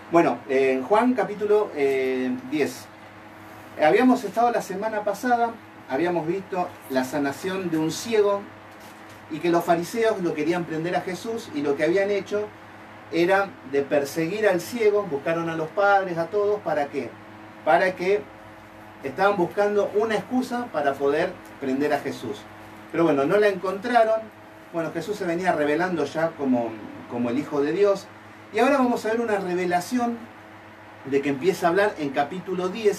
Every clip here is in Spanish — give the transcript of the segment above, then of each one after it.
Bueno, en Juan capítulo 10. Habíamos estado la semana pasada, habíamos visto la sanación de un ciego y que los fariseos lo querían prender a Jesús y lo que habían hecho era de perseguir al ciego, buscaron a los padres, a todos, ¿para qué? Para que estaban buscando una excusa para poder prender a Jesús. Pero bueno, no la encontraron. Bueno, Jesús se venía revelando ya como el Hijo de Dios. Y ahora vamos a ver una revelación de que empieza a hablar en capítulo 10.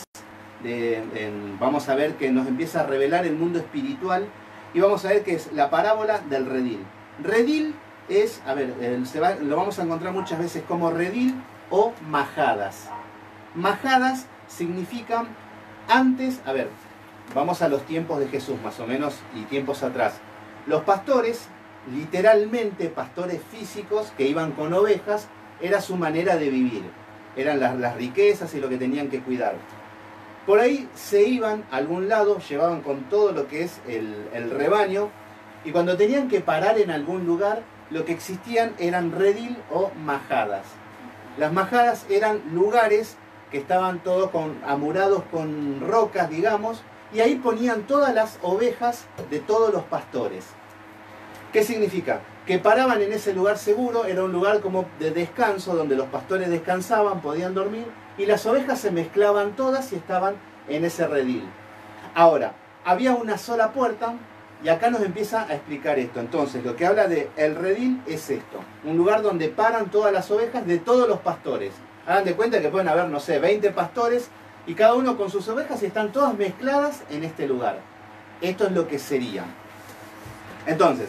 Vamos a ver que nos empieza a revelar el mundo espiritual. Y vamos a ver que es la parábola del redil. Redil es, a ver, lo vamos a encontrar muchas veces como redil o majadas. Majadas significan antes, a ver, vamos a los tiempos de Jesús más o menos y tiempos atrás. Los pastores, literalmente pastores físicos que iban con ovejas, era su manera de vivir. Eran las riquezas y lo que tenían que cuidar. Por ahí se iban a algún lado, llevaban con todo lo que es el rebaño, y cuando tenían que parar en algún lugar, lo que existían eran redil o majadas. Las majadas eran lugares que estaban todos amurados con rocas, digamos, y ahí ponían todas las ovejas de todos los pastores. ¿Qué significa? Que paraban en ese lugar seguro, era un lugar como de descanso, donde los pastores descansaban, podían dormir, y las ovejas se mezclaban todas y estaban en ese redil. Ahora, había una sola puerta, y acá nos empieza a explicar esto. Entonces, lo que habla de el redil es esto, un lugar donde paran todas las ovejas de todos los pastores. Hagan de cuenta que pueden haber, no sé, 20 pastores, y cada uno con sus ovejas y están todas mezcladas en este lugar. Esto es lo que sería. Entonces,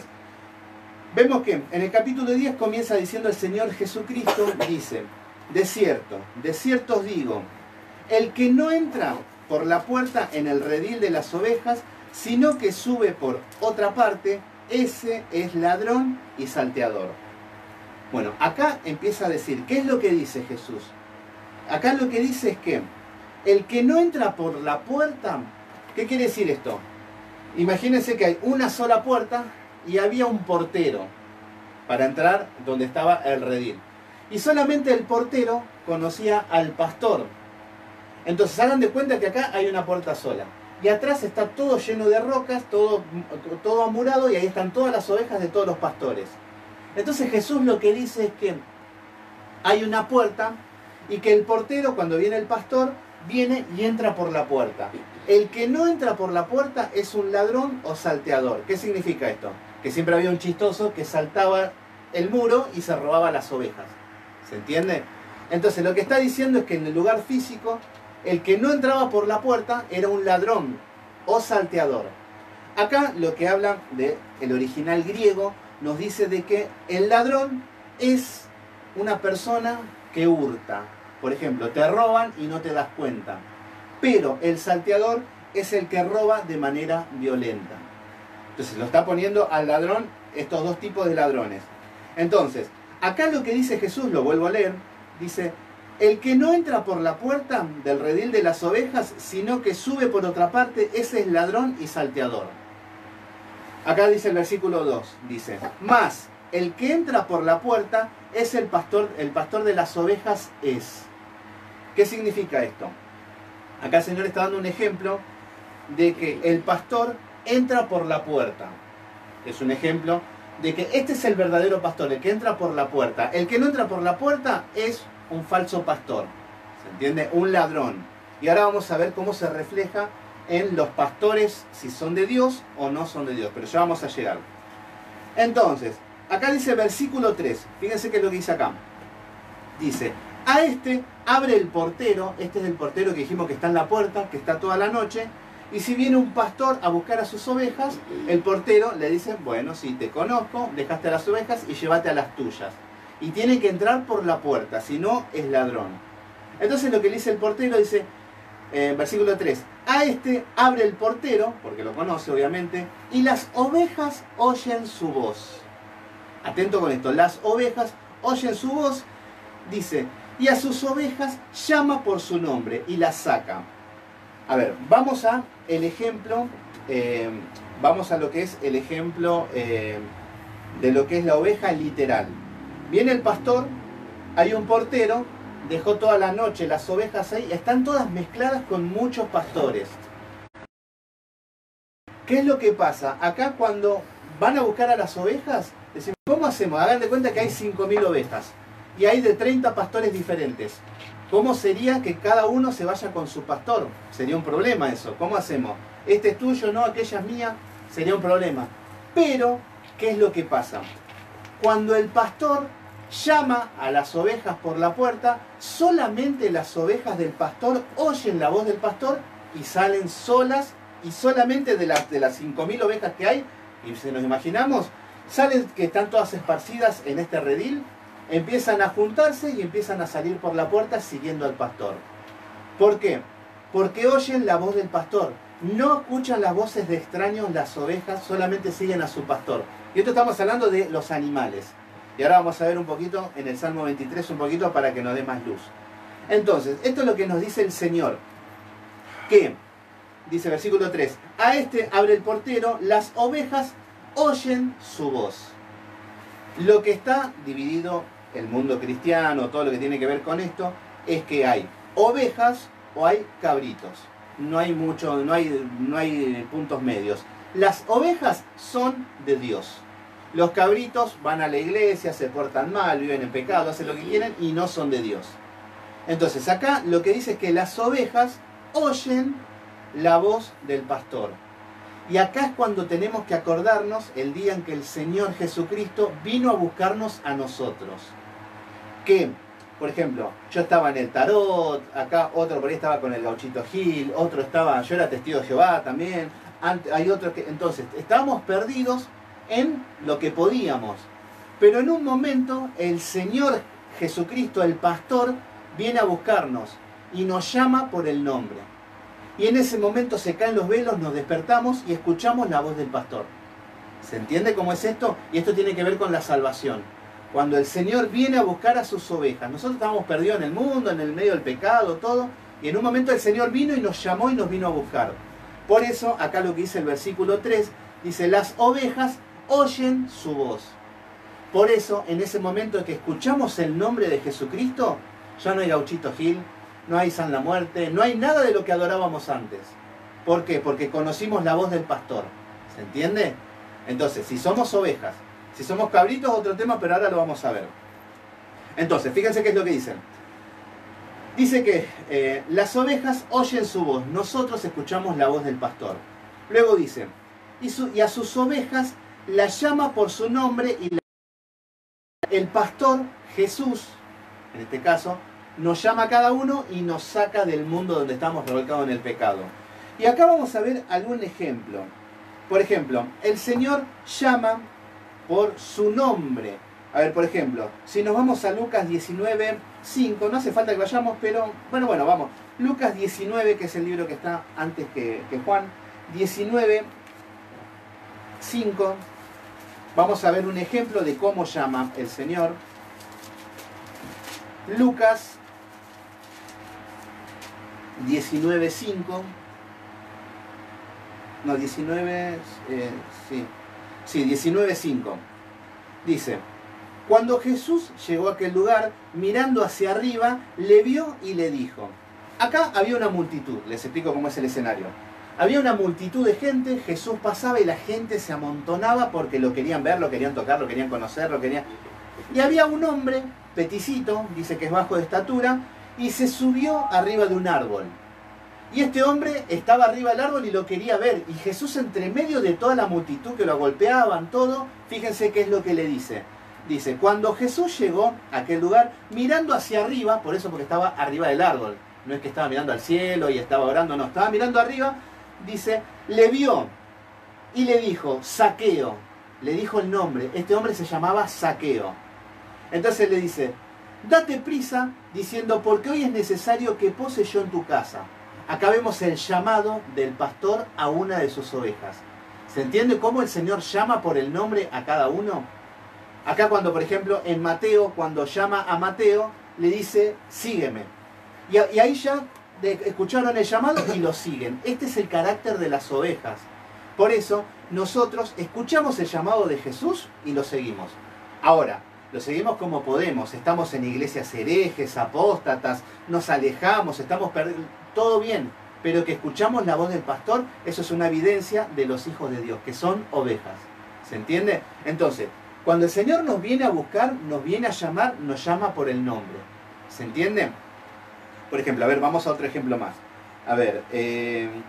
vemos que en el capítulo 10 comienza diciendo el Señor Jesucristo, dice: de cierto os digo, el que no entra por la puerta en el redil de las ovejas, sino que sube por otra parte, ese es ladrón y salteador. Bueno, acá empieza a decir, ¿qué es lo que dice Jesús? Acá lo que dice es que el que no entra por la puerta, ¿qué quiere decir esto? Imagínense que hay una sola puerta y había un portero para entrar donde estaba el redil. Y solamente el portero conocía al pastor. Entonces hagan de cuenta que acá hay una puerta sola. Y atrás está todo lleno de rocas, todo amurado, y ahí están todas las ovejas de todos los pastores. Entonces Jesús lo que dice es que hay una puerta y que el portero, cuando viene el pastor, viene y entra por la puerta. El que no entra por la puerta es un ladrón o salteador. ¿Qué significa esto? Que siempre había un chistoso que saltaba el muro y se robaba las ovejas. ¿Se entiende? Entonces lo que está diciendo es que en el lugar físico, el que no entraba por la puerta era un ladrón o salteador. Acá lo que habla del original griego nos dice de que el ladrón es una persona que hurta. Por ejemplo, te roban y no te das cuenta. Pero el salteador es el que roba de manera violenta. Entonces lo está poniendo al ladrón, estos dos tipos de ladrones. Entonces, acá lo que dice Jesús, lo vuelvo a leer, dice: el que no entra por la puerta del redil de las ovejas, sino que sube por otra parte, ese es ladrón y salteador. Acá dice el versículo 2, dice: mas el que entra por la puerta es el pastor de las ovejas es. ¿Qué significa esto? Acá el Señor está dando un ejemplo de que el pastor entra por la puerta. Es un ejemplo de que este es el verdadero pastor, el que entra por la puerta. El que no entra por la puerta es un falso pastor. ¿Se entiende? Un ladrón. Y ahora vamos a ver cómo se refleja en los pastores, si son de Dios o no son de Dios. Pero ya vamos a llegar. Entonces, acá dice versículo 3. Fíjense qué es lo que dice acá. Dice: a este abre el portero. Este es el portero que dijimos que está en la puerta, que está toda la noche. Y si viene un pastor a buscar a sus ovejas, el portero le dice: bueno, sí, te conozco, dejaste a las ovejas y llévate a las tuyas. Y tiene que entrar por la puerta, si no es ladrón. Entonces lo que le dice el portero, dice, versículo 3, a este abre el portero, porque lo conoce obviamente, y las ovejas oyen su voz. Atento con esto, las ovejas oyen su voz, dice, y a sus ovejas llama por su nombre y las saca. A ver, vamos a el ejemplo, vamos a lo que es el ejemplo de lo que es la oveja literal. Viene el pastor, hay un portero dejó toda la noche las ovejas ahí, están todas mezcladas con muchos pastores. ¿Qué es lo que pasa? Acá cuando van a buscar a las ovejas, decimos, ¿cómo hacemos? Hagan de cuenta que hay 5.000 ovejas y hay de 30 pastores diferentes. ¿Cómo sería que cada uno se vaya con su pastor? Sería un problema eso. ¿Cómo hacemos? Este es tuyo, no, aquella es mía. Sería un problema. Pero, ¿qué es lo que pasa? Cuando el pastor llama a las ovejas por la puerta, solamente las ovejas del pastor oyen la voz del pastor y salen solas, y solamente de las 5.000 ovejas que hay, y si nos imaginamos, salen que están todas esparcidas en este redil, empiezan a juntarse y empiezan a salir por la puerta siguiendo al pastor. ¿Por qué? Porque oyen la voz del pastor. No escuchan las voces de extraños, las ovejas solamente siguen a su pastor. Y esto estamos hablando de los animales. Y ahora vamos a ver un poquito en el Salmo 23, un poquito para que nos dé más luz. Entonces, esto es lo que nos dice el Señor. Que, dice versículo 3, a este abre el portero, las ovejas oyen su voz. Lo que está dividido el mundo cristiano, todo lo que tiene que ver con esto, es que hay ovejas o hay cabritos. No hay mucho, no hay puntos medios. Las ovejas son de Dios. Los cabritos van a la iglesia, se portan mal, viven en pecado, hacen lo que quieren y no son de Dios. Entonces acá lo que dice es que las ovejas oyen la voz del pastor. Y acá es cuando tenemos que acordarnos el día en que el Señor Jesucristo vino a buscarnos a nosotros. Que, por ejemplo, yo estaba en el tarot, acá otro por ahí estaba con el Gauchito Gil, otro estaba, yo era testigo de Jehová también, hay otros que, entonces, estábamos perdidos en lo que podíamos. Pero en un momento el Señor Jesucristo, el pastor, viene a buscarnos y nos llama por el nombre. Y en ese momento se caen los velos, nos despertamos y escuchamos la voz del pastor. ¿Se entiende cómo es esto? Y esto tiene que ver con la salvación. Cuando el Señor viene a buscar a sus ovejas. Nosotros estábamos perdidos en el mundo, en el medio del pecado, todo. Y en un momento el Señor vino y nos llamó y nos vino a buscar. Por eso, acá lo que dice el versículo 3, dice, las ovejas oyen su voz. Por eso, en ese momento que escuchamos el nombre de Jesucristo, ya no hay Gauchito Gil, no hay San la Muerte, no hay nada de lo que adorábamos antes. ¿Por qué? Porque conocimos la voz del pastor. ¿Se entiende? Entonces, si somos ovejas, si somos cabritos, otro tema, pero ahora lo vamos a ver. Entonces, fíjense qué es lo que dicen. Dice que las ovejas oyen su voz, nosotros escuchamos la voz del pastor. Luego dice, y a sus ovejas las llama por su nombre y el pastor Jesús, en este caso, nos llama a cada uno y nos saca del mundo donde estamos revolcados en el pecado. Y acá vamos a ver algún ejemplo. Por ejemplo, el Señor llama por su nombre. A ver, por ejemplo, si nos vamos a Lucas 19, 5, no hace falta que vayamos, pero bueno, vamos. Lucas 19, que es el libro que está antes que Juan, 19, 5, vamos a ver un ejemplo de cómo llama el Señor. Lucas 19, 5, no, 19, sí, 19, 5, dice, cuando Jesús llegó a aquel lugar, mirando hacia arriba, le vio y le dijo. Acá había una multitud, les explico cómo es el escenario. Había una multitud de gente, Jesús pasaba y la gente se amontonaba porque lo querían ver, lo querían tocar, lo querían conocer, lo querían... Y había un hombre, peticito, dice que es bajo de estatura, y se subió arriba de un árbol. Y este hombre estaba arriba del árbol y lo quería ver. Y Jesús, entre medio de toda la multitud que lo golpeaban, todo, fíjense qué es lo que le dice. Dice, cuando Jesús llegó a aquel lugar, mirando hacia arriba, por eso porque estaba arriba del árbol, no es que estaba mirando al cielo y estaba orando, no, estaba mirando arriba, dice, le vio y le dijo, Zaqueo, le dijo el nombre, este hombre se llamaba Zaqueo. Entonces le dice, date prisa, diciendo, porque hoy es necesario que pose yo en tu casa. Acá vemos el llamado del pastor a una de sus ovejas. ¿Se entiende cómo el Señor llama por el nombre a cada uno? Acá cuando, por ejemplo, en Mateo, cuando llama a Mateo, le dice, sígueme. Y ahí ya escucharon el llamado y lo siguen. Este es el carácter de las ovejas. Por eso, nosotros escuchamos el llamado de Jesús y lo seguimos. Ahora, lo seguimos como podemos. Estamos en iglesias herejes, apóstatas, nos alejamos, estamos perdiendo, todo bien. Pero que escuchamos la voz del pastor, eso es una evidencia de los hijos de Dios, que son ovejas. ¿Se entiende? Entonces, cuando el Señor nos viene a buscar, nos viene a llamar, nos llama por el nombre. ¿Se entiende? Por ejemplo, a ver, vamos a otro ejemplo más. A ver, en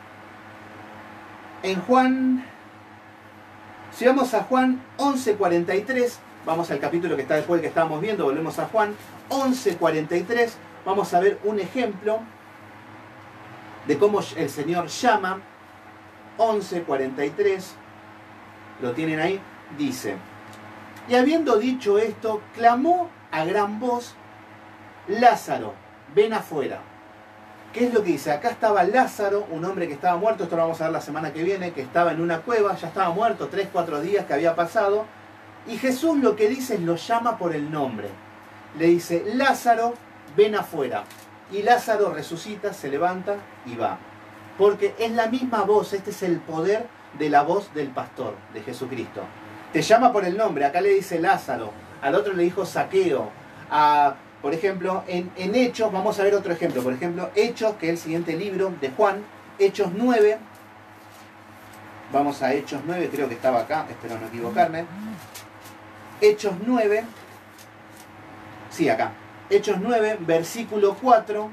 Juan, si vamos a Juan 11:43, vamos al capítulo que está después del que estábamos viendo, volvemos a Juan 11:43, vamos a ver un ejemplo de cómo el Señor llama. 11:43, lo tienen ahí, dice: y habiendo dicho esto, clamó a gran voz: Lázaro, ven afuera. ¿Qué es lo que dice? Acá estaba Lázaro, un hombre que estaba muerto, esto lo vamos a ver la semana que viene, que estaba en una cueva, ya estaba muerto, 3-4 días que había pasado, y Jesús lo que dice es, lo llama por el nombre. Le dice: Lázaro, ven afuera. Y Lázaro resucita, se levanta y va. Porque es la misma voz, este es el poder de la voz del pastor, de Jesucristo. Te llama por el nombre, acá le dice Lázaro, al otro le dijo Zaqueo. Por ejemplo, en Hechos, vamos a ver otro ejemplo. Por ejemplo, Hechos, que es el siguiente libro de Juan, Hechos 9. Vamos a Hechos 9, creo que estaba acá, espero no equivocarme. Hechos 9. Sí, acá. Hechos 9, versículo 4.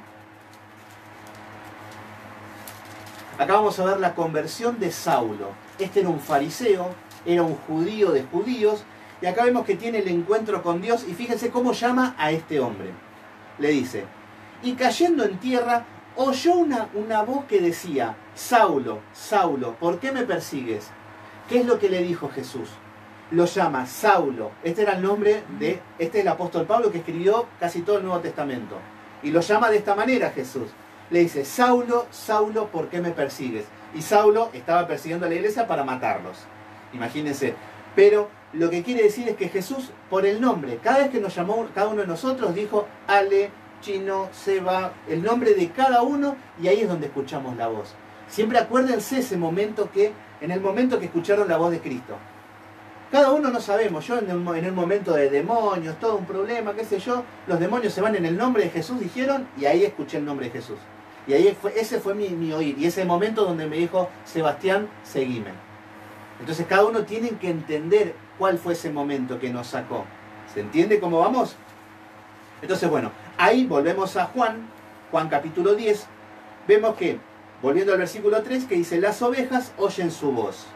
Acá vamos a ver la conversión de Saulo. Este era un fariseo, era un judío de judíos. Y acá vemos que tiene el encuentro con Dios. Y fíjense cómo llama a este hombre. Le dice: y cayendo en tierra, oyó una voz que decía: Saulo, Saulo, ¿por qué me persigues? ¿Qué es lo que le dijo Jesús? Lo llama Saulo. Este era el nombre de... Este es el apóstol Pablo, que escribió casi todo el Nuevo Testamento. Y lo llama de esta manera Jesús. Le dice: Saulo, Saulo, ¿por qué me persigues? Y Saulo estaba persiguiendo a la iglesia para matarlos. Imagínense. Pero lo que quiere decir es que Jesús, por el nombre, cada vez que nos llamó, cada uno de nosotros dijo Ale, Chino, Seba, el nombre de cada uno, y ahí es donde escuchamos la voz. Siempre acuérdense ese momento en el momento que escucharon la voz de Cristo. Cada uno no sabemos, yo en el momento de demonios, todo un problema, qué sé yo, los demonios se van en el nombre de Jesús, dijeron, y ahí escuché el nombre de Jesús. Y ahí ese fue mi oír, y ese momento donde me dijo: Sebastián, seguime. Entonces cada uno tiene que entender cuál fue ese momento que nos sacó. ¿Se entiende cómo vamos? Entonces, bueno, ahí volvemos a Juan capítulo 10, vemos que, volviendo al versículo 3, que dice: las ovejas oyen su voz.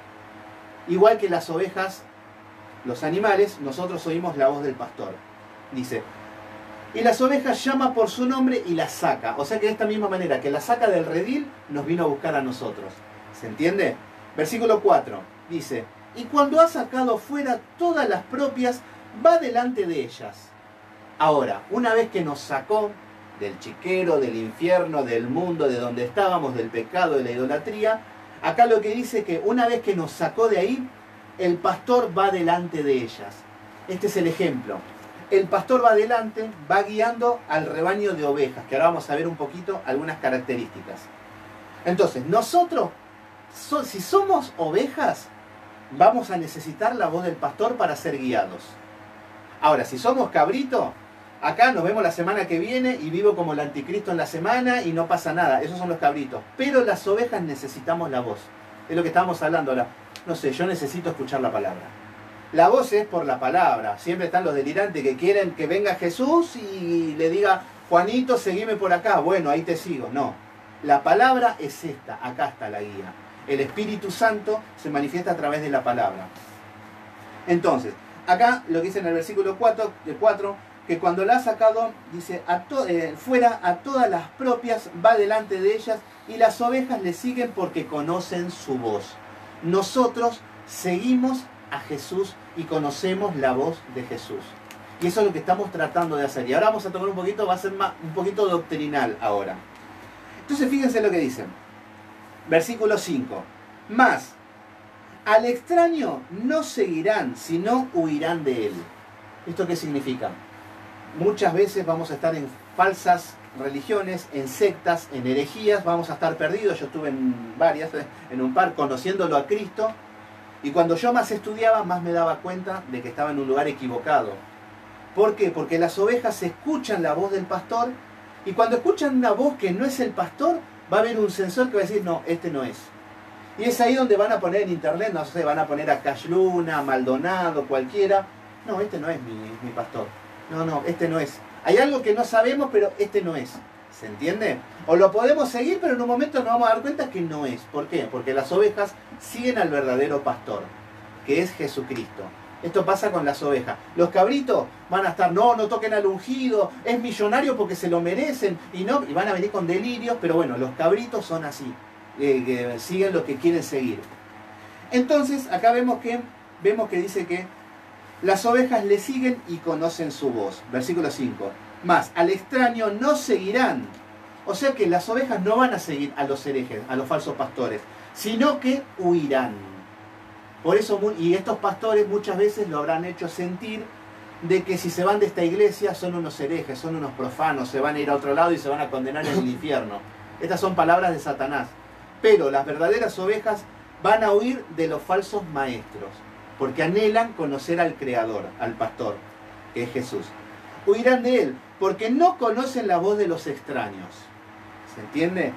Igual que las ovejas, los animales, nosotros oímos la voz del pastor. Dice: y las ovejas llama por su nombre y las saca. O sea que de esta misma manera que la saca del redil, nos vino a buscar a nosotros. ¿Se entiende? Versículo 4 dice: y cuando ha sacado fuera todas las propias, va delante de ellas. Ahora, una vez que nos sacó del chiquero, del infierno, del mundo, de donde estábamos, del pecado, de la idolatría, acá lo que dice es que una vez que nos sacó de ahí, el pastor va delante de ellas. Este es el ejemplo. El pastor va delante, va guiando al rebaño de ovejas, que ahora vamos a ver un poquito algunas características. Entonces, nosotros, si somos ovejas, vamos a necesitar la voz del pastor para ser guiados. Ahora, si somos cabrito, acá nos vemos la semana que viene y vivo como el anticristo en la semana y no pasa nada. Esos son los cabritos. Pero las ovejas necesitamos la voz. Es lo que estábamos hablando ahora. No sé, yo necesito escuchar la palabra. La voz es por la palabra. Siempre están los delirantes que quieren que venga Jesús y le diga: Juanito, seguime por acá. Bueno, ahí te sigo. No. La palabra es esta. Acá está la guía. El Espíritu Santo se manifiesta a través de la palabra. Entonces, acá lo que dice en el versículo 4, que cuando la ha sacado, dice: fuera a todas las propias, va delante de ellas, y las ovejas le siguen porque conocen su voz. Nosotros seguimos a Jesús y conocemos la voz de Jesús. Y eso es lo que estamos tratando de hacer. Y ahora vamos a tomar un poquito, va a ser un poquito doctrinal ahora. Entonces fíjense lo que dicen. Versículo 5. Mas al extraño no seguirán, sino huirán de él. ¿Esto qué significa? Muchas veces vamos a estar en falsas religiones, en sectas, en herejías, vamos a estar perdidos. Yo estuve en varias, en un par, conociéndolo a Cristo, y cuando yo más estudiaba, más me daba cuenta de que estaba en un lugar equivocado. ¿Por qué? Porque las ovejas escuchan la voz del pastor, y cuando escuchan una voz que no es el pastor, va a haber un sensor que va a decir, no, este no es. Y es ahí donde van a poner en internet, no sé, van a poner a Cash Luna, Maldonado, cualquiera. No, este no es mi pastor. No, este no es. Hay algo que no sabemos, pero este no es. ¿Se entiende? O lo podemos seguir, pero en un momento nos vamos a dar cuenta que no es. ¿Por qué? Porque las ovejas siguen al verdadero pastor, que es Jesucristo. Esto pasa con las ovejas. Los cabritos van a estar, no toquen al ungido, es millonario porque se lo merecen, y van a venir con delirios, pero bueno, los cabritos son así, que siguen lo que quieren seguir. Entonces, acá vemos que dice que las ovejas le siguen y conocen su voz. Versículo 5. Más, al extraño no seguirán. O sea que las ovejas no van a seguir a los herejes, a los falsos pastores, sino que huirán. Por eso, y estos pastores muchas veces lo habrán hecho sentir de que si se van de esta iglesia son unos herejes, son unos profanos, se van a ir a otro lado y se van a condenar en el infierno. Estas son palabras de Satanás. Pero las verdaderas ovejas van a huir de los falsos maestros, porque anhelan conocer al Creador, al pastor, que es Jesús. Huirán de él, porque no conocen la voz de los extraños. ¿Se entiende?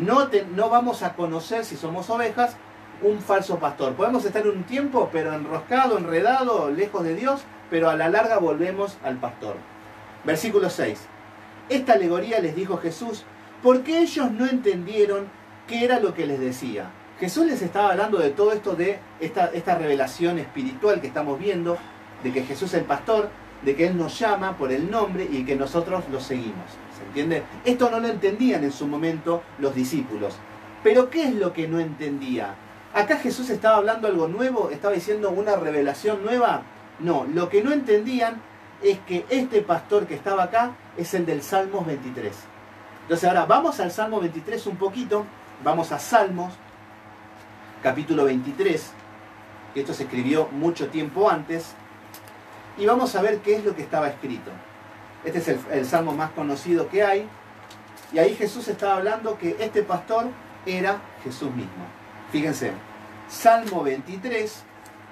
No vamos a conocer, si somos ovejas, un falso pastor. Podemos estar un tiempo, pero enroscado, enredado, lejos de Dios, pero a la larga volvemos al pastor. Versículo 6. Esta alegoría les dijo Jesús, porque ellos no entendieron qué era lo que les decía. Jesús les estaba hablando de todo esto, de esta revelación espiritual que estamos viendo, de que Jesús es el pastor, de que Él nos llama por el nombre y que nosotros lo seguimos. ¿Se entiende? Esto no lo entendían en su momento los discípulos. Pero ¿qué es lo que no entendía? ¿Acá Jesús estaba hablando algo nuevo? ¿Estaba diciendo una revelación nueva? No, lo que no entendían es que este pastor que estaba acá es el del Salmos 23. Entonces ahora vamos al Salmo 23 un poquito, vamos a Salmos, capítulo 23, que esto se escribió mucho tiempo antes, y vamos a ver qué es lo que estaba escrito. Este es el salmo más conocido que hay, y ahí Jesús estaba hablando que este pastor era Jesús mismo. Fíjense, Salmo 23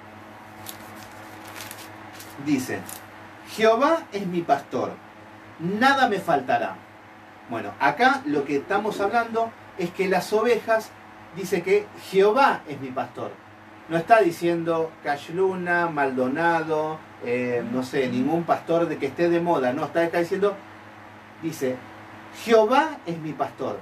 dice, Jehová es mi pastor, nada me faltará. Bueno, acá lo que estamos hablando es que las ovejas, dice que Jehová es mi pastor. No está diciendo Cash Luna, Maldonado, no sé, ningún pastor de que esté de moda. No, está acá diciendo, dice, Jehová es mi pastor.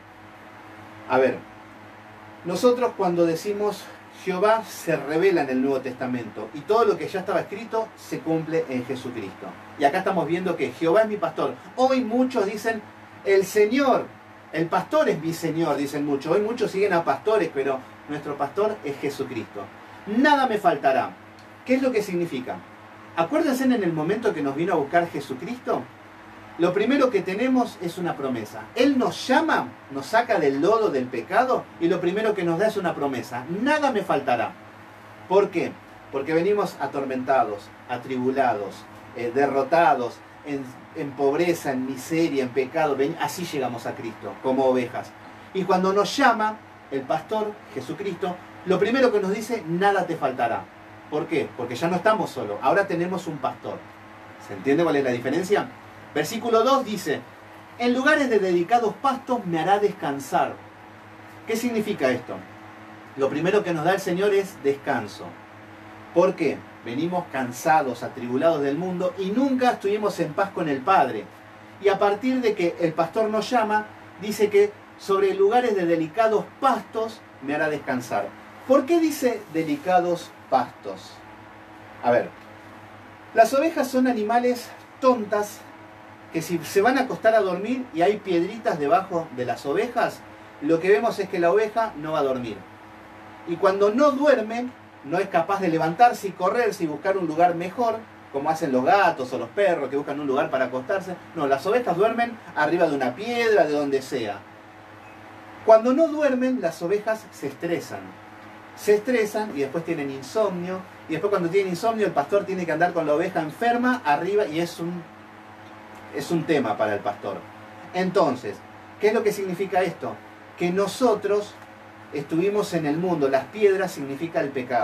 A ver, nosotros cuando decimos Jehová se revela en el Nuevo Testamento y todo lo que ya estaba escrito se cumple en Jesucristo. Y acá estamos viendo que Jehová es mi pastor. Hoy muchos dicen el Señor, el pastor es mi Señor, dicen muchos. Hoy muchos siguen a pastores, pero nuestro pastor es Jesucristo. Nada me faltará. ¿Qué es lo que significa? Acuérdense en el momento que nos vino a buscar Jesucristo. Lo primero que tenemos es una promesa. Él nos llama, nos saca del lodo del pecado y lo primero que nos da es una promesa. Nada me faltará. ¿Por qué? Porque venimos atormentados, atribulados, derrotados, en pobreza, en miseria, en pecado. Así llegamos a Cristo, como ovejas. Y cuando nos llama el pastor, Jesucristo, lo primero que nos dice, nada te faltará. ¿Por qué? Porque ya no estamos solos, ahora tenemos un pastor. ¿Se entiende cuál es la diferencia? Versículo 2 dice, en lugares de dedicados pastos me hará descansar. ¿Qué significa esto? Lo primero que nos da el Señor es descanso. ¿Por qué? Venimos cansados, atribulados del mundo y nunca estuvimos en paz con el Padre. Y a partir de que el pastor nos llama, dice que sobre lugares de delicados pastos me hará descansar. ¿Por qué dice delicados pastos? A ver, las ovejas son animales tontas que si se van a acostar a dormir y hay piedritas debajo de las ovejas, lo que vemos es que la oveja no va a dormir. Y cuando no duerme, no es capaz de levantarse y correrse y buscar un lugar mejor, como hacen los gatos o los perros que buscan un lugar para acostarse. No, las ovejas duermen arriba de una piedra, de donde sea. Cuando no duermen, las ovejas se estresan. Se estresan y después tienen insomnio. Y después cuando tienen insomnio, el pastor tiene que andar con la oveja enferma arriba y es un tema para el pastor. Entonces, ¿qué es lo que significa esto? Que nosotros estuvimos en el mundo. Las piedras significa el pecado.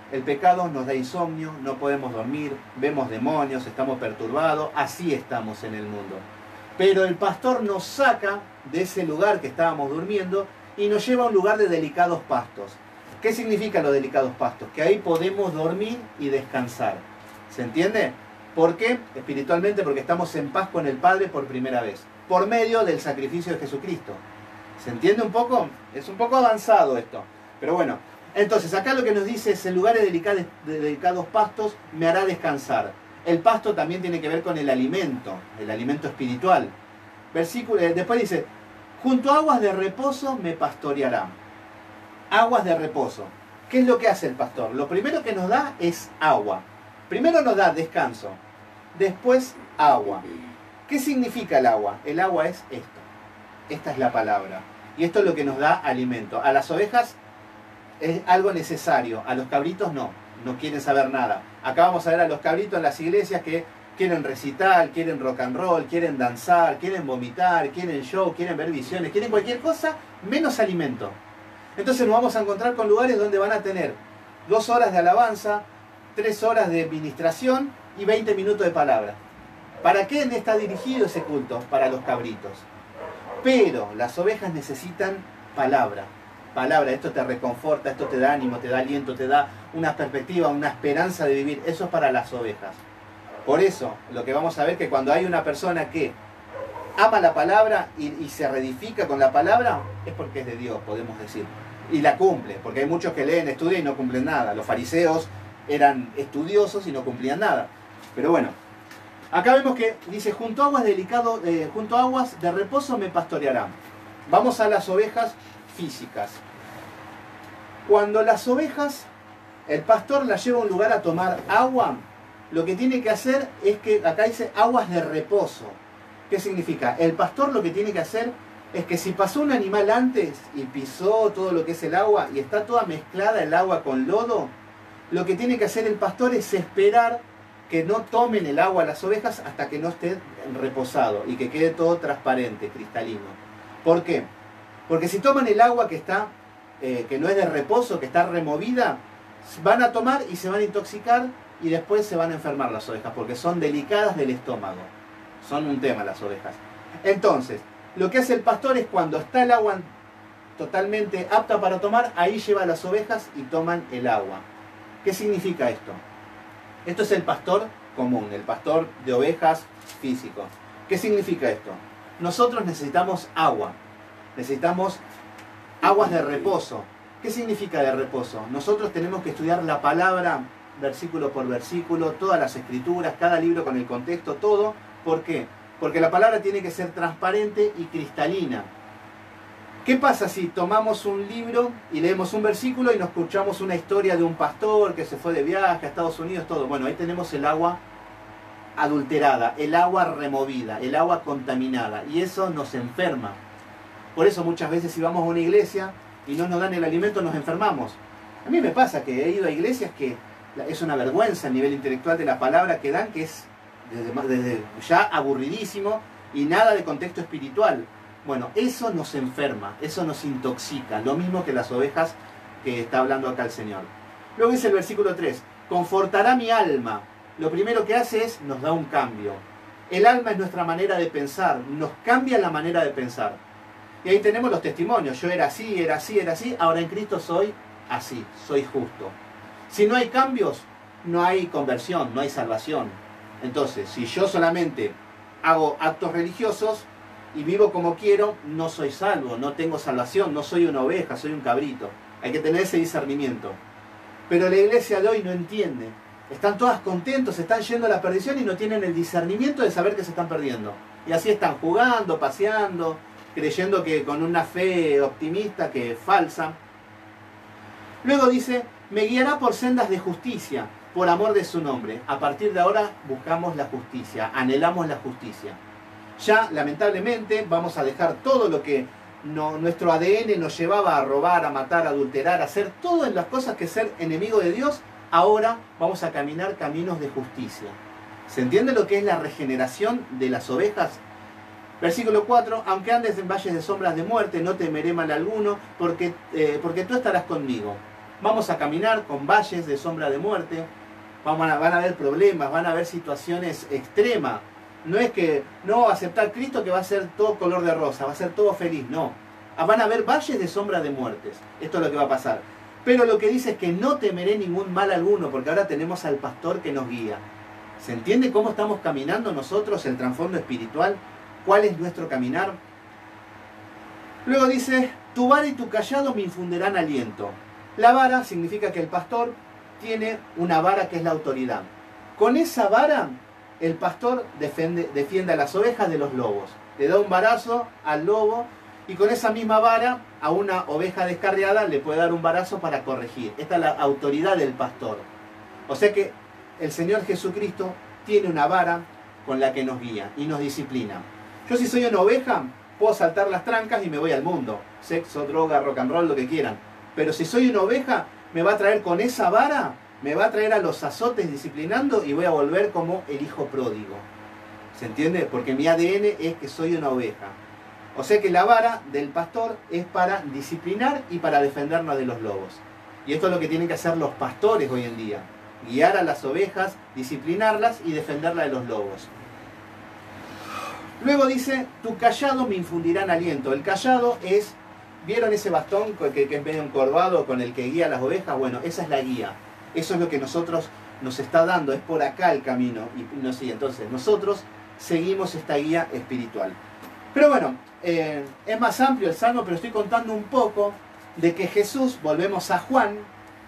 El pecado nos da insomnio, no podemos dormir, vemos demonios, estamos perturbados, así estamos en el mundo. Pero el pastor nos saca de ese lugar que estábamos durmiendo y nos lleva a un lugar de delicados pastos. ¿Qué significa los delicados pastos? Que ahí podemos dormir y descansar. ¿Se entiende? ¿Por qué? Espiritualmente, porque estamos en paz con el Padre por primera vez, por medio del sacrificio de Jesucristo. ¿Se entiende un poco? Es un poco avanzado esto, pero bueno. Entonces, acá lo que nos dice es, en lugares de delicados pastos me hará descansar. El pasto también tiene que ver con el alimento espiritual. Después dice, junto a aguas de reposo me pastoreará. Aguas de reposo. ¿Qué es lo que hace el pastor? Lo primero que nos da es agua. Primero nos da descanso, después agua. ¿Qué significa el agua? El agua es esto. Esta es la palabra. Y esto es lo que nos da alimento. A las ovejas es algo necesario, a los cabritos no quieren saber nada. Acá vamos a ver a los cabritos en las iglesias que quieren recitar, quieren rock and roll, quieren danzar, quieren vomitar, quieren show, quieren ver visiones, quieren cualquier cosa menos alimento. Entonces nos vamos a encontrar con lugares donde van a tener 2 horas de alabanza, 3 horas de administración y 20 minutos de palabra. ¿Para qué está dirigido ese culto? Para los cabritos. Pero las ovejas necesitan palabra. Palabra, esto te reconforta, esto te da ánimo, te da aliento, te da una perspectiva, una esperanza de vivir. Eso es para las ovejas. Por eso, lo que vamos a ver es que cuando hay una persona que ama la palabra y se reedifica con la palabra, es porque es de Dios, podemos decir. Y la cumple, porque hay muchos que leen, estudian y no cumplen nada. Los fariseos eran estudiosos y no cumplían nada. Pero bueno, acá vemos que dice, junto a aguas de reposo me pastorearán. Vamos a las ovejas físicas. Cuando las ovejas, el pastor las lleva a un lugar a tomar agua, lo que tiene que hacer es que, acá dice aguas de reposo. ¿Qué significa? El pastor lo que tiene que hacer es que si pasó un animal antes y pisó todo lo que es el agua y está toda mezclada el agua con lodo, lo que tiene que hacer el pastor es esperar que no tomen el agua las ovejas hasta que no esté reposado y que quede todo transparente, cristalino. ¿Por qué? Porque si toman el agua que está, que no es de reposo, que está removida, van a tomar y se van a intoxicar y después se van a enfermar las ovejas, porque son delicadas del estómago. Son un tema las ovejas. Entonces, lo que hace el pastor es cuando está el agua totalmente apta para tomar, ahí lleva a las ovejas y toman el agua. ¿Qué significa esto? Esto es el pastor común, el pastor de ovejas físico. ¿Qué significa esto? Nosotros necesitamos agua. Necesitamos aguas de reposo. ¿Qué significa de reposo? Nosotros tenemos que estudiar la palabra versículo por versículo, todas las escrituras, cada libro con el contexto, todo. ¿Por qué? Porque la palabra tiene que ser transparente y cristalina. ¿Qué pasa si tomamos un libro y leemos un versículo y nos escuchamos una historia de un pastor que se fue de viaje a Estados Unidos, todo? Bueno, ahí tenemos el agua adulterada, el agua removida, el agua contaminada, y eso nos enferma. Por eso muchas veces si vamos a una iglesia y no nos dan el alimento, nos enfermamos. A mí me pasa que he ido a iglesias que es una vergüenza a nivel intelectual de la palabra que dan, que es desde ya aburridísimo y nada de contexto espiritual. Bueno, eso nos enferma, eso nos intoxica, lo mismo que las ovejas que está hablando acá el Señor. Luego dice el versículo 3, confortará mi alma. Lo primero que hace es, nos da un cambio. El alma es nuestra manera de pensar, nos cambia la manera de pensar. Y ahí tenemos los testimonios, yo era así, era así, era así, ahora en Cristo soy así, soy justo. Si no hay cambios, no hay conversión, no hay salvación. Entonces, si yo solamente hago actos religiosos y vivo como quiero, no soy salvo, no tengo salvación, no soy una oveja, soy un cabrito. Hay que tener ese discernimiento. Pero la iglesia de hoy no entiende. Están todas contentos, están yendo a la perdición y no tienen el discernimiento de saber que se están perdiendo. Y así están jugando, paseando, creyendo que con una fe optimista que es falsa. Luego dice, me guiará por sendas de justicia, por amor de su nombre. A partir de ahora buscamos la justicia, anhelamos la justicia. Ya, lamentablemente, vamos a dejar todo lo que nuestro ADN nos llevaba a robar, a matar, a adulterar, a hacer todas las cosas que ser enemigo de Dios. Ahora vamos a caminar caminos de justicia. ¿Se entiende lo que es la regeneración de las ovejas? Versículo 4, aunque andes en valles de sombras de muerte, no temeré mal alguno, porque tú estarás conmigo. Vamos a caminar con valles de sombra de muerte, van a haber problemas, van a haber situaciones extremas. No es que no aceptar a Cristo que va a ser todo color de rosa, va a ser todo feliz, no. Van a haber valles de sombra de muertes, esto es lo que va a pasar. Pero lo que dice es que no temeré ningún mal alguno, porque ahora tenemos al pastor que nos guía. ¿Se entiende cómo estamos caminando nosotros, el trasfondo espiritual? ¿Cuál es nuestro caminar? Luego dice, tu vara y tu cayado me infundirán aliento. La vara significa que el pastor tiene una vara que es la autoridad. Con esa vara, el pastor defiende a las ovejas de los lobos. Le da un varazo al lobo y con esa misma vara a una oveja descarriada le puede dar un varazo para corregir. Esta es la autoridad del pastor. O sea que el Señor Jesucristo tiene una vara con la que nos guía y nos disciplina. Yo si soy una oveja, puedo saltar las trancas y me voy al mundo. Sexo, droga, rock and roll, lo que quieran. Pero si soy una oveja, me va a traer con esa vara, me va a traer a los azotes disciplinando y voy a volver como el hijo pródigo. ¿Se entiende? Porque mi ADN es que soy una oveja. O sea que la vara del pastor es para disciplinar y para defendernos de los lobos. Y esto es lo que tienen que hacer los pastores hoy en día. Guiar a las ovejas, disciplinarlas y defenderlas de los lobos. Luego dice, tu cayado me infundirán aliento. El cayado es, ¿vieron ese bastón que es medio encorvado con el que guía a las ovejas? Bueno, esa es la guía. Eso es lo que nosotros nos está dando, es por acá el camino. Y no sé, entonces nosotros seguimos esta guía espiritual. Pero bueno, es más amplio el salmo, pero estoy contando un poco de que Jesús, volvemos a Juan,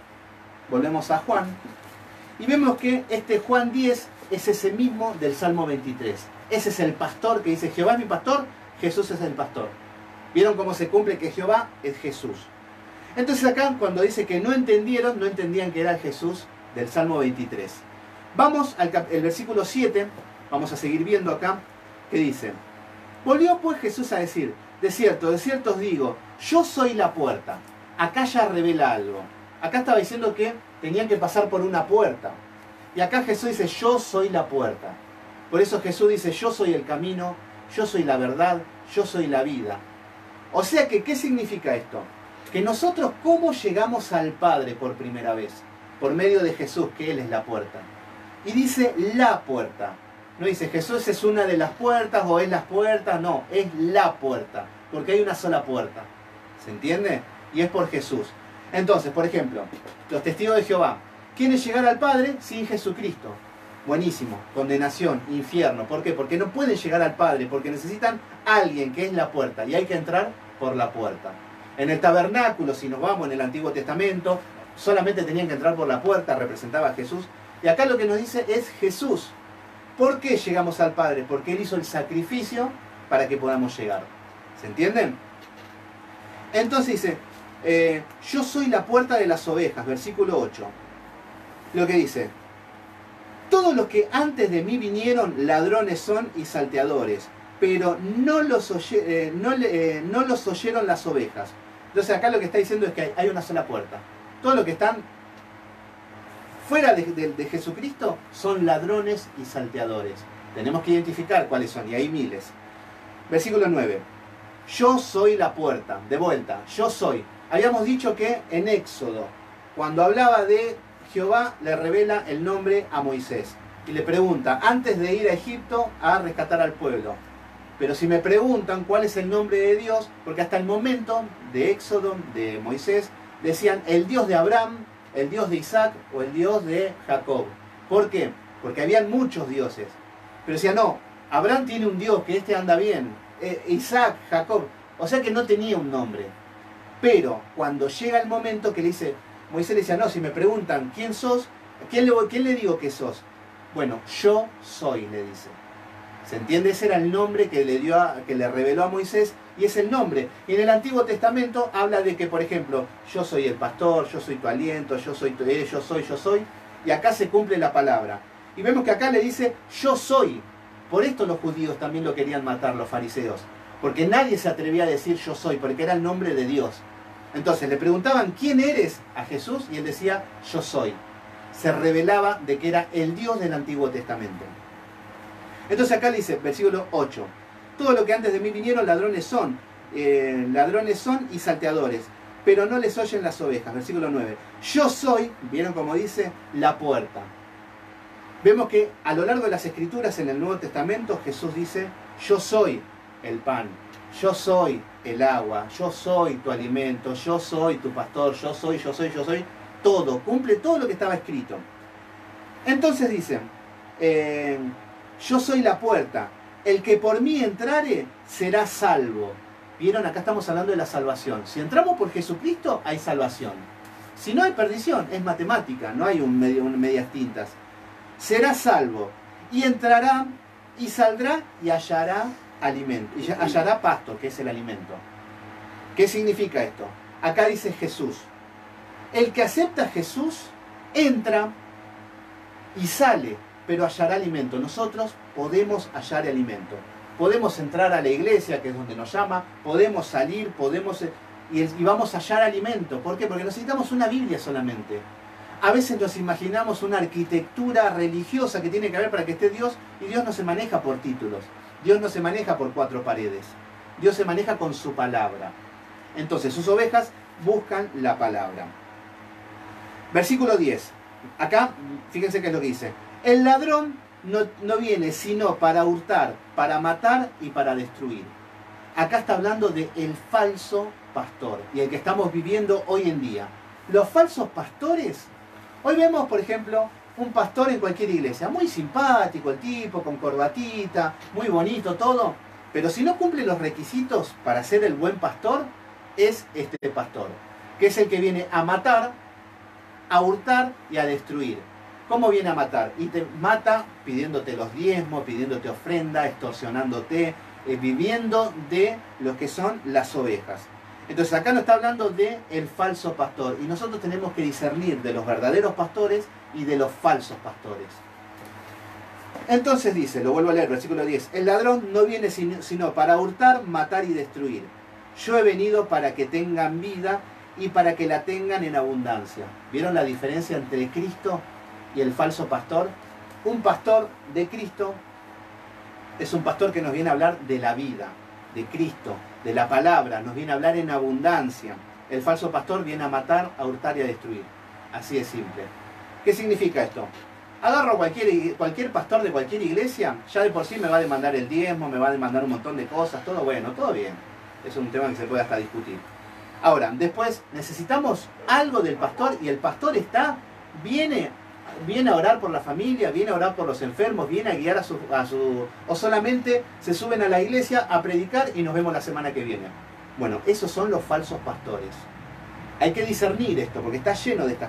y vemos que este Juan 10 es ese mismo del Salmo 23. Ese es el pastor que dice, Jehová es mi pastor, Jesús es el pastor. ¿Vieron cómo se cumple que Jehová es Jesús? Entonces acá, cuando dice que no entendieron, no entendían que era el Jesús del Salmo 23. Vamos al versículo 7, vamos a seguir viendo acá, que dice, volvió pues Jesús a decir, de cierto os digo, yo soy la puerta. Acá ya revela algo. Acá estaba diciendo que tenían que pasar por una puerta. Y acá Jesús dice, yo soy la puerta. Por eso Jesús dice, yo soy el camino, yo soy la verdad, yo soy la vida. O sea que, ¿qué significa esto? Que nosotros, ¿cómo llegamos al Padre por primera vez? Por medio de Jesús, que Él es la puerta. Y dice la puerta. No dice Jesús es una de las puertas o es las puertas, no, es la puerta. Porque hay una sola puerta. ¿Se entiende? Y es por Jesús. Entonces, por ejemplo, los testigos de Jehová quieren llegar al Padre sin Jesucristo. Buenísimo, condenación, infierno. ¿Por qué? Porque no pueden llegar al Padre, porque necesitan a alguien que es la puerta y hay que entrar por la puerta. En el tabernáculo, si nos vamos en el Antiguo Testamento, solamente tenían que entrar por la puerta, representaba a Jesús. Y acá lo que nos dice es Jesús. ¿Por qué llegamos al Padre? Porque Él hizo el sacrificio para que podamos llegar. ¿Se entienden? Entonces dice, yo soy la puerta de las ovejas, versículo 8. Lo que dice, todos los que antes de mí vinieron ladrones son y salteadores, pero no los oyeron las ovejas. Entonces acá lo que está diciendo es que hay una sola puerta. Todos los que están fuera de Jesucristo son ladrones y salteadores. Tenemos que identificar cuáles son, y hay miles. Versículo 9. Yo soy la puerta. De vuelta, yo soy. Habíamos dicho que en Éxodo, cuando hablaba de Jehová, le revela el nombre a Moisés. Y le pregunta, antes de ir a Egipto a rescatar al pueblo. Pero si me preguntan cuál es el nombre de Dios, porque hasta el momento de Éxodo, de Moisés, decían el Dios de Abraham, el Dios de Isaac o el Dios de Jacob. ¿Por qué? Porque habían muchos dioses. Pero decían, no, Abraham tiene un Dios, que este anda bien. Isaac, Jacob. O sea que no tenía un nombre. Pero cuando llega el momento que le dice, Moisés le decía, no, si me preguntan quién sos, ¿quién le digo que sos? Bueno, yo soy, le dice. ¿Se entiende? Ese era el nombre que le reveló a Moisés y es el nombre. Y en el Antiguo Testamento habla de que, por ejemplo, yo soy el pastor, yo soy tu aliento, yo soy. Y acá se cumple la palabra. Y vemos que acá le dice, yo soy. Por esto los judíos también lo querían matar, los fariseos. Porque nadie se atrevía a decir yo soy, porque era el nombre de Dios. Entonces le preguntaban, ¿quién eres? A Jesús, y él decía, yo soy. Se revelaba de que era el Dios del Antiguo Testamento. Entonces acá le dice, versículo 8, todo lo que antes de mí vinieron ladrones son y salteadores, pero no les oyen las ovejas. Versículo 9. Yo soy, ¿vieron cómo dice? La puerta. Vemos que a lo largo de las Escrituras en el Nuevo Testamento Jesús dice, yo soy el pan, yo soy el agua, yo soy tu alimento, yo soy tu pastor, yo soy, todo, cumple todo lo que estaba escrito. Entonces dice, yo soy la puerta, el que por mí entrare será salvo. ¿Vieron? Acá estamos hablando de la salvación. Si entramos por Jesucristo, hay salvación. Si no, hay perdición, es matemática, no hay medias tintas. Será salvo, y entrará, y saldrá, y hallará alimento, y hallará pasto, que es el alimento. ¿Qué significa esto? Acá dice Jesús. El que acepta a Jesús, entra y sale, pero hallará alimento. Nosotros podemos hallar alimento. Podemos entrar a la iglesia, que es donde nos llama, podemos salir, y vamos a hallar alimento. ¿Por qué? Porque necesitamos una Biblia solamente. A veces nos imaginamos una arquitectura religiosa que tiene que haber para que esté Dios, y Dios no se maneja por títulos. Dios no se maneja por 4 paredes. Dios se maneja con su palabra. Entonces, sus ovejas buscan la palabra. Versículo 10. Acá, fíjense qué es lo que dice. El ladrón no viene sino para hurtar, para matar y para destruir. Acá está hablando de el falso pastor y el que estamos viviendo hoy en día. Los falsos pastores, hoy vemos, por ejemplo, un pastor en cualquier iglesia, muy simpático el tipo, con corbatita, muy bonito todo, pero si no cumple los requisitos para ser el buen pastor, es este pastor, que es el que viene a matar, a hurtar y a destruir. ¿Cómo viene a matar? Y te mata pidiéndote los diezmos, pidiéndote ofrenda, extorsionándote, viviendo de lo que son las ovejas. Entonces acá nos está hablando de el falso pastor, y nosotros tenemos que discernir de los verdaderos pastores y de los falsos pastores. Entonces dice, lo vuelvo a leer, versículo 10, el ladrón no viene sino para hurtar, matar y destruir. Yo he venido para que tengan vida y para que la tengan en abundancia. ¿Vieron la diferencia entre Cristo y el falso pastor? Un pastor de Cristo es un pastor que nos viene a hablar de la vida, de Cristo, de la palabra, nos viene a hablar en abundancia. El falso pastor viene a matar, a hurtar y a destruir. Así de simple. ¿Qué significa esto? Agarro cualquier pastor de cualquier iglesia, ya de por sí me va a demandar el diezmo, me va a demandar un montón de cosas, todo bueno, todo bien. Es un tema que se puede hasta discutir. Ahora, después necesitamos algo del pastor, y el pastor viene a orar por la familia, viene a orar por los enfermos, viene a guiar o solamente se suben a la iglesia a predicar y nos vemos la semana que viene. Bueno, esos son los falsos pastores. Hay que discernir esto, porque está lleno de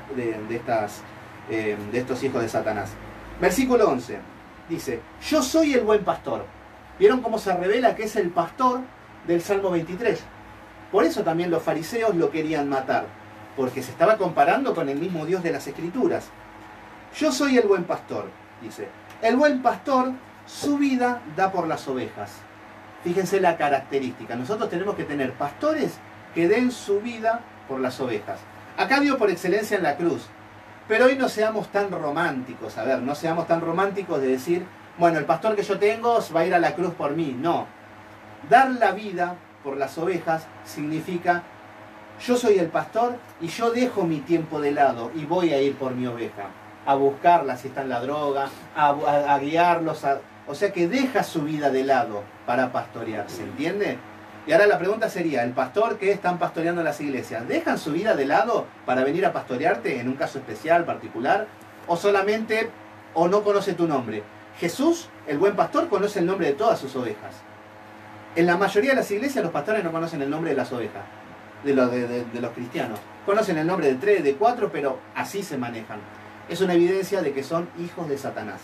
estos hijos de Satanás. Versículo 11 dice, yo soy el buen pastor. ¿Vieron cómo se revela que es el pastor del Salmo 23? Por eso también los fariseos lo querían matar, porque se estaba comparando con el mismo Dios de las Escrituras. Yo soy el buen pastor, dice. El buen pastor su vida da por las ovejas. Fíjense la característica. Nosotros tenemos que tener pastores que den su vida por las ovejas. Acá dio por excelencia en la cruz. Pero hoy no seamos tan románticos. A ver, no seamos tan románticos de decir, bueno, el pastor que yo tengo va a ir a la cruz por mí. No. Dar la vida por las ovejas significa, yo soy el pastor y yo dejo mi tiempo de lado y voy a ir por mi oveja, a buscarla si está en la droga, a guiarlos, o sea que deja su vida de lado para pastorear, ¿se entiende? Y ahora la pregunta sería, ¿el pastor que están pastoreando en las iglesias, dejan su vida de lado para venir a pastorearte en un caso especial, particular? ¿O solamente, o no conoce tu nombre? Jesús, el buen pastor, conoce el nombre de todas sus ovejas. En la mayoría de las iglesias los pastores no conocen el nombre de las ovejas, de los cristianos. Conocen el nombre de 3, de 4, pero así se manejan. Es una evidencia de que son hijos de Satanás.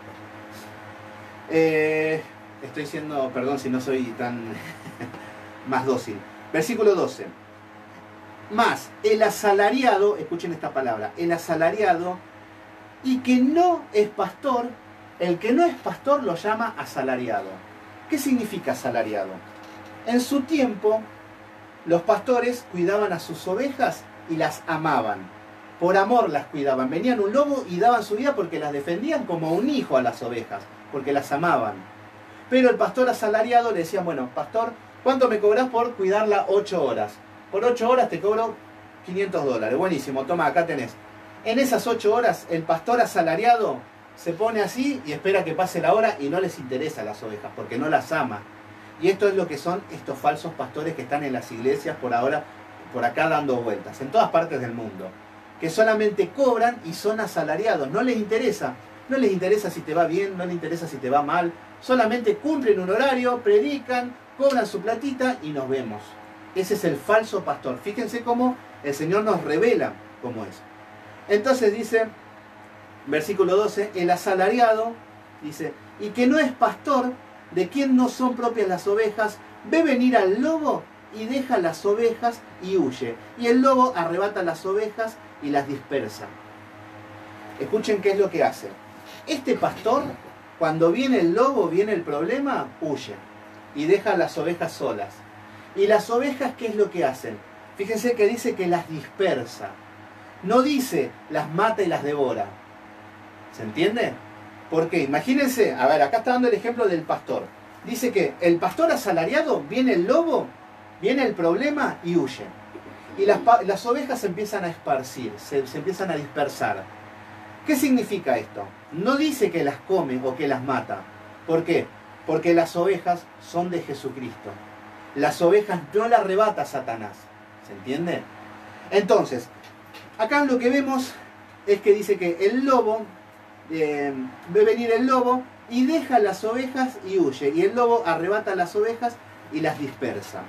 Estoy siendo, perdón si no soy tan más dócil. Versículo 12. Más, el asalariado, escuchen esta palabra, el asalariado, y que no es pastor, el que no es pastor lo llama asalariado. ¿Qué significa asalariado? En su tiempo, los pastores cuidaban a sus ovejas y las amaban. Por amor las cuidaban. Venían un lobo y daban su vida porque las defendían como un hijo a las ovejas, porque las amaban. Pero el pastor asalariado le decía, bueno, pastor, ¿cuánto me cobrás por cuidarla 8 horas? por 8 horas te cobro $500. Buenísimo, toma, acá tenés. En esas 8 horas, el pastor asalariado se pone así y espera que pase la hora y no les interesa las ovejas, porque no las ama. Y esto es lo que son estos falsos pastores que están en las iglesias por ahora, por acá dando vueltas, en todas partes del mundo. Que solamente cobran y son asalariados, no les interesa. No les interesa si te va bien, no les interesa si te va mal. Solamente cumplen un horario, predican, cobran su platita y nos vemos. Ese es el falso pastor. Fíjense cómo el Señor nos revela cómo es. Entonces dice, versículo 12, el asalariado, dice, y que no es pastor, de quien no son propias las ovejas, ve venir al lobo y deja las ovejas y huye. Y el lobo arrebata las ovejas y las dispersa. Escuchen qué es lo que hace. Este pastor, cuando viene el lobo, viene el problema, huye y deja las ovejas solas. ¿Y las ovejas qué es lo que hacen? Fíjense que dice que las dispersa. No dice las mata y las devora. ¿Se entiende? ¿Por qué? Imagínense, a ver, acá está dando el ejemplo del pastor. Dice que el pastor asalariado, viene el lobo, viene el problema y huye. Y las ovejas se empiezan a esparcir, se empiezan a dispersar. ¿Qué significa esto? No dice que las come o que las mata. ¿Por qué? Porque las ovejas son de Jesucristo. Las ovejas no las arrebata Satanás. ¿Se entiende? Entonces, acá lo que vemos es que dice que el lobo, ve venir el lobo y deja las ovejas y huye. Y el lobo arrebata las ovejas y las dispersa.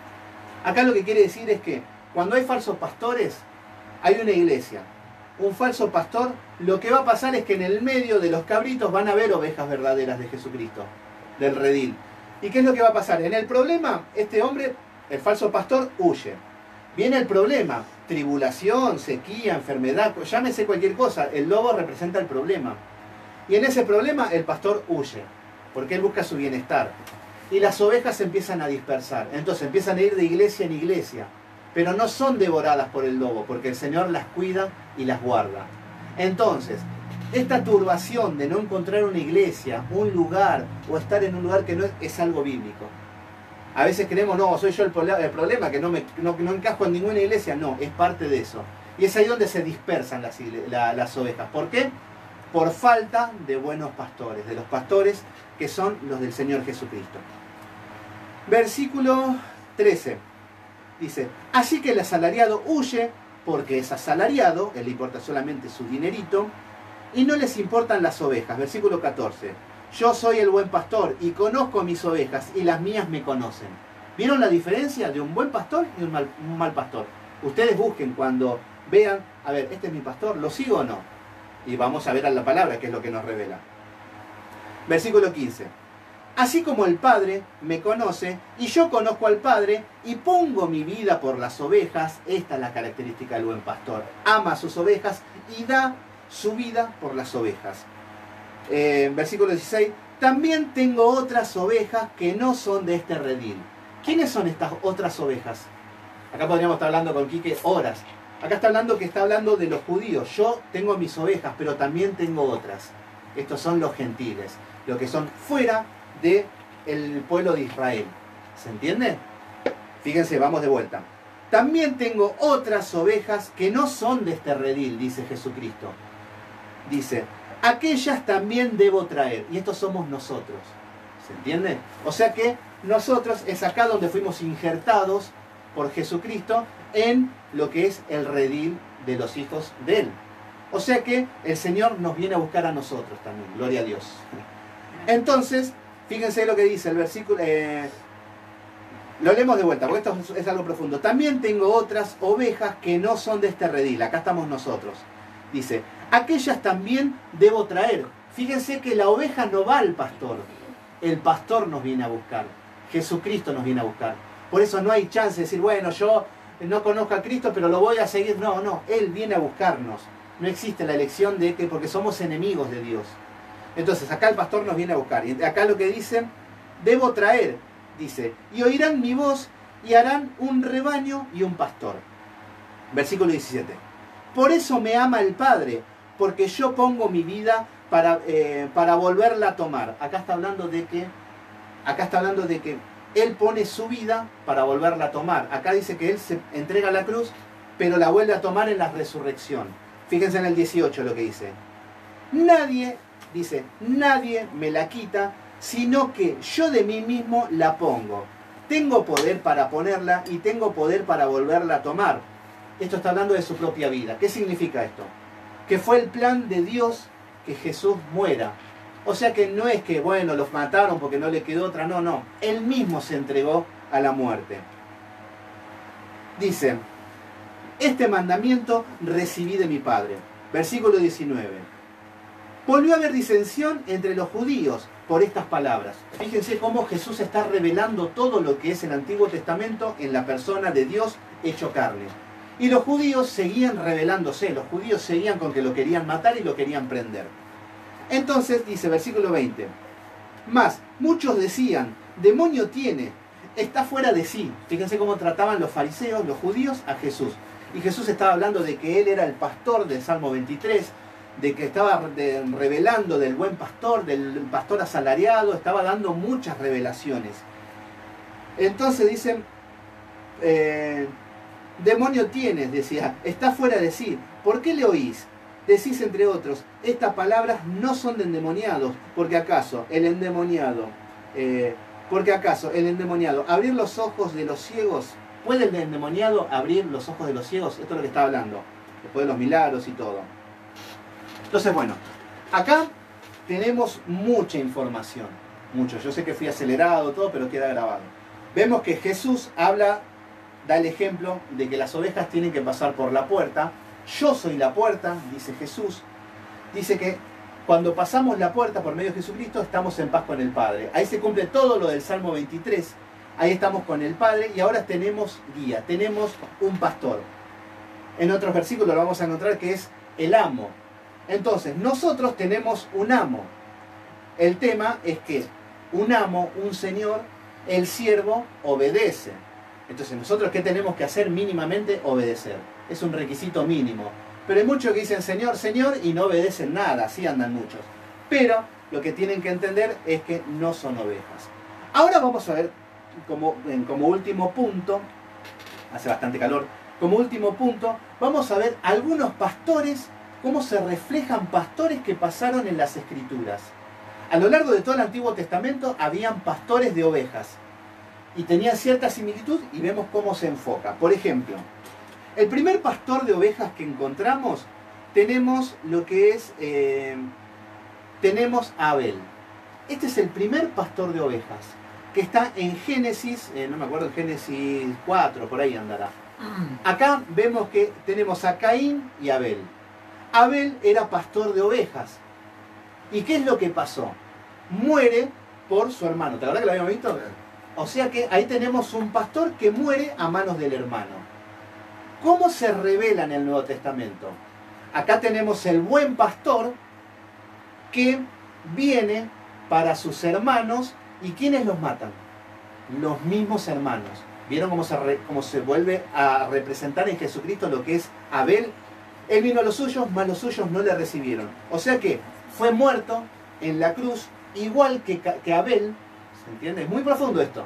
Acá lo que quiere decir es que cuando hay falsos pastores, hay una iglesia. Un falso pastor, lo que va a pasar es que en el medio de los cabritos van a haber ovejas verdaderas de Jesucristo, del redil. ¿Y qué es lo que va a pasar? En el problema, este hombre, el falso pastor, huye. Viene el problema, tribulación, sequía, enfermedad, llámese cualquier cosa, el lobo representa el problema. Y en ese problema el pastor huye, porque él busca su bienestar. Y las ovejas se empiezan a dispersar, entonces empiezan a ir de iglesia en iglesia, pero no son devoradas por el lobo, porque el Señor las cuida y las guarda. Entonces, esta turbación de no encontrar una iglesia, un lugar, o estar en un lugar que no es algo bíblico. A veces creemos, no, soy yo el problema, que no encajo en ninguna iglesia. No, es parte de eso. Y es ahí donde se dispersan las ovejas. ¿Por qué? Por falta de buenos pastores, de los pastores que son los del Señor Jesucristo. Versículo 13. Dice, así que el asalariado huye porque es asalariado, él le importa solamente su dinerito, y no les importan las ovejas. Versículo 14. Yo soy el buen pastor y conozco mis ovejas y las mías me conocen. ¿Vieron la diferencia de un buen pastor y un mal pastor? Ustedes busquen cuando vean, a ver, este es mi pastor, ¿lo sigo o no? Y vamos a ver a la palabra, que es lo que nos revela. Versículo 15. Así como el Padre me conoce y yo conozco al Padre y pongo mi vida por las ovejas, esta es la característica del buen pastor. Ama a sus ovejas y da su vida por las ovejas. Versículo 16. También tengo otras ovejas que no son de este redil. ¿Quiénes son estas otras ovejas? Acá podríamos estar hablando con Quique horas. Acá está hablando de los judíos. Yo tengo mis ovejas, pero también tengo otras. Estos son los gentiles, los que son fuera del pueblo de Israel. ¿Se entiende? Fíjense, vamos de vuelta. También tengo otras ovejas que no son de este redil, dice Jesucristo. Dice, aquellas también debo traer. Y estos somos nosotros. ¿Se entiende? O sea que nosotros es acá donde fuimos injertados por Jesucristo en lo que es el redil de los hijos de Él. O sea que el Señor nos viene a buscar a nosotros también. Gloria a Dios. Entonces, fíjense lo que dice el versículo. Lo leemos de vuelta, porque esto es algo profundo. También tengo otras ovejas que no son de este redil. Acá estamos nosotros. Dice, aquellas también debo traer. Fíjense que la oveja no va al pastor. El pastor nos viene a buscar. Jesucristo nos viene a buscar. Por eso no hay chance de decir, bueno, yo no conozco a Cristo, pero lo voy a seguir. No, no, Él viene a buscarnos. No existe la elección de que porque somos enemigos de Dios. Entonces, acá el pastor nos viene a buscar. Y acá lo que dice, debo traer, dice, y oirán mi voz y harán un rebaño y un pastor. Versículo 17. Por eso me ama el Padre, porque yo pongo mi vida para volverla a tomar. Acá está hablando de que Él pone su vida para volverla a tomar. Acá dice que Él se entrega a la cruz, pero la vuelve a tomar en la resurrección. Fíjense en el 18 lo que dice. Nadie, dice, nadie me la quita, sino que yo de mí mismo la pongo. Tengo poder para ponerla y tengo poder para volverla a tomar. Esto está hablando de su propia vida. ¿Qué significa esto? Que fue el plan de Dios que Jesús muera. O sea que no es que, bueno, los mataron porque no le quedó otra. No, no. Él mismo se entregó a la muerte. Dice, este mandamiento recibí de mi Padre. Versículo 19. Volvió a haber disensión entre los judíos por estas palabras. Fíjense cómo Jesús está revelando todo lo que es el Antiguo Testamento en la persona de Dios hecho carne. Y los judíos seguían rebelándose, los judíos seguían con que lo querían matar y lo querían prender. Entonces dice, versículo 20, más, muchos decían, demonio tiene, está fuera de sí. Fíjense cómo trataban los fariseos, los judíos, a Jesús. Y Jesús estaba hablando de que Él era el pastor del Salmo 23, de que estaba revelando del buen pastor, del pastor asalariado, estaba dando muchas revelaciones. Entonces dicen, demonio tienes, decía, está fuera de sí. ¿Por qué le oís? Decís entre otros, estas palabras no son de endemoniados, porque acaso el endemoniado, abrir los ojos de los ciegos, ¿puede el endemoniado abrir los ojos de los ciegos? Esto es lo que está hablando, después de los milagros y todo. Entonces, bueno, acá tenemos mucha información, mucho. Yo sé que fui acelerado, todo, pero queda grabado. Vemos que Jesús habla, da el ejemplo de que las ovejas tienen que pasar por la puerta. Yo soy la puerta, dice Jesús. Dice que cuando pasamos la puerta por medio de Jesucristo, estamos en paz con el Padre. Ahí se cumple todo lo del Salmo 23. Ahí estamos con el Padre y ahora tenemos guía, tenemos un pastor. En otros versículos lo vamos a encontrar que es el amo. Entonces, nosotros tenemos un amo. El tema es que un amo, un señor, el siervo obedece. Entonces, nosotros, ¿qué tenemos que hacer mínimamente? Obedecer. Es un requisito mínimo. Pero hay muchos que dicen Señor, Señor y no obedecen nada. Así andan muchos. Pero lo que tienen que entender es que no son ovejas. Ahora vamos a ver como último punto, hace bastante calor, como último punto, vamos a ver algunos pastores, cómo se reflejan pastores que pasaron en las Escrituras. A lo largo de todo el Antiguo Testamento habían pastores de ovejas y tenían cierta similitud y vemos cómo se enfoca. Por ejemplo, el primer pastor de ovejas que encontramos, tenemos lo que es, tenemos a Abel. Este es el primer pastor de ovejas, que está en Génesis, no me acuerdo, en Génesis 4, por ahí andará. Acá vemos que tenemos a Caín y Abel. Abel era pastor de ovejas. ¿Y qué es lo que pasó? Muere por su hermano. ¿Te acuerdas que lo habíamos visto? O sea que ahí tenemos un pastor que muere a manos del hermano. ¿Cómo se revela en el Nuevo Testamento? Acá tenemos el buen pastor que viene para sus hermanos. ¿Y quiénes los matan? Los mismos hermanos. ¿Vieron cómo se vuelve a representar en Jesucristo lo que es Abel? Él vino a los suyos, mas los suyos no le recibieron. O sea que fue muerto en la cruz igual que Abel. ¿Se entiende? Es muy profundo esto.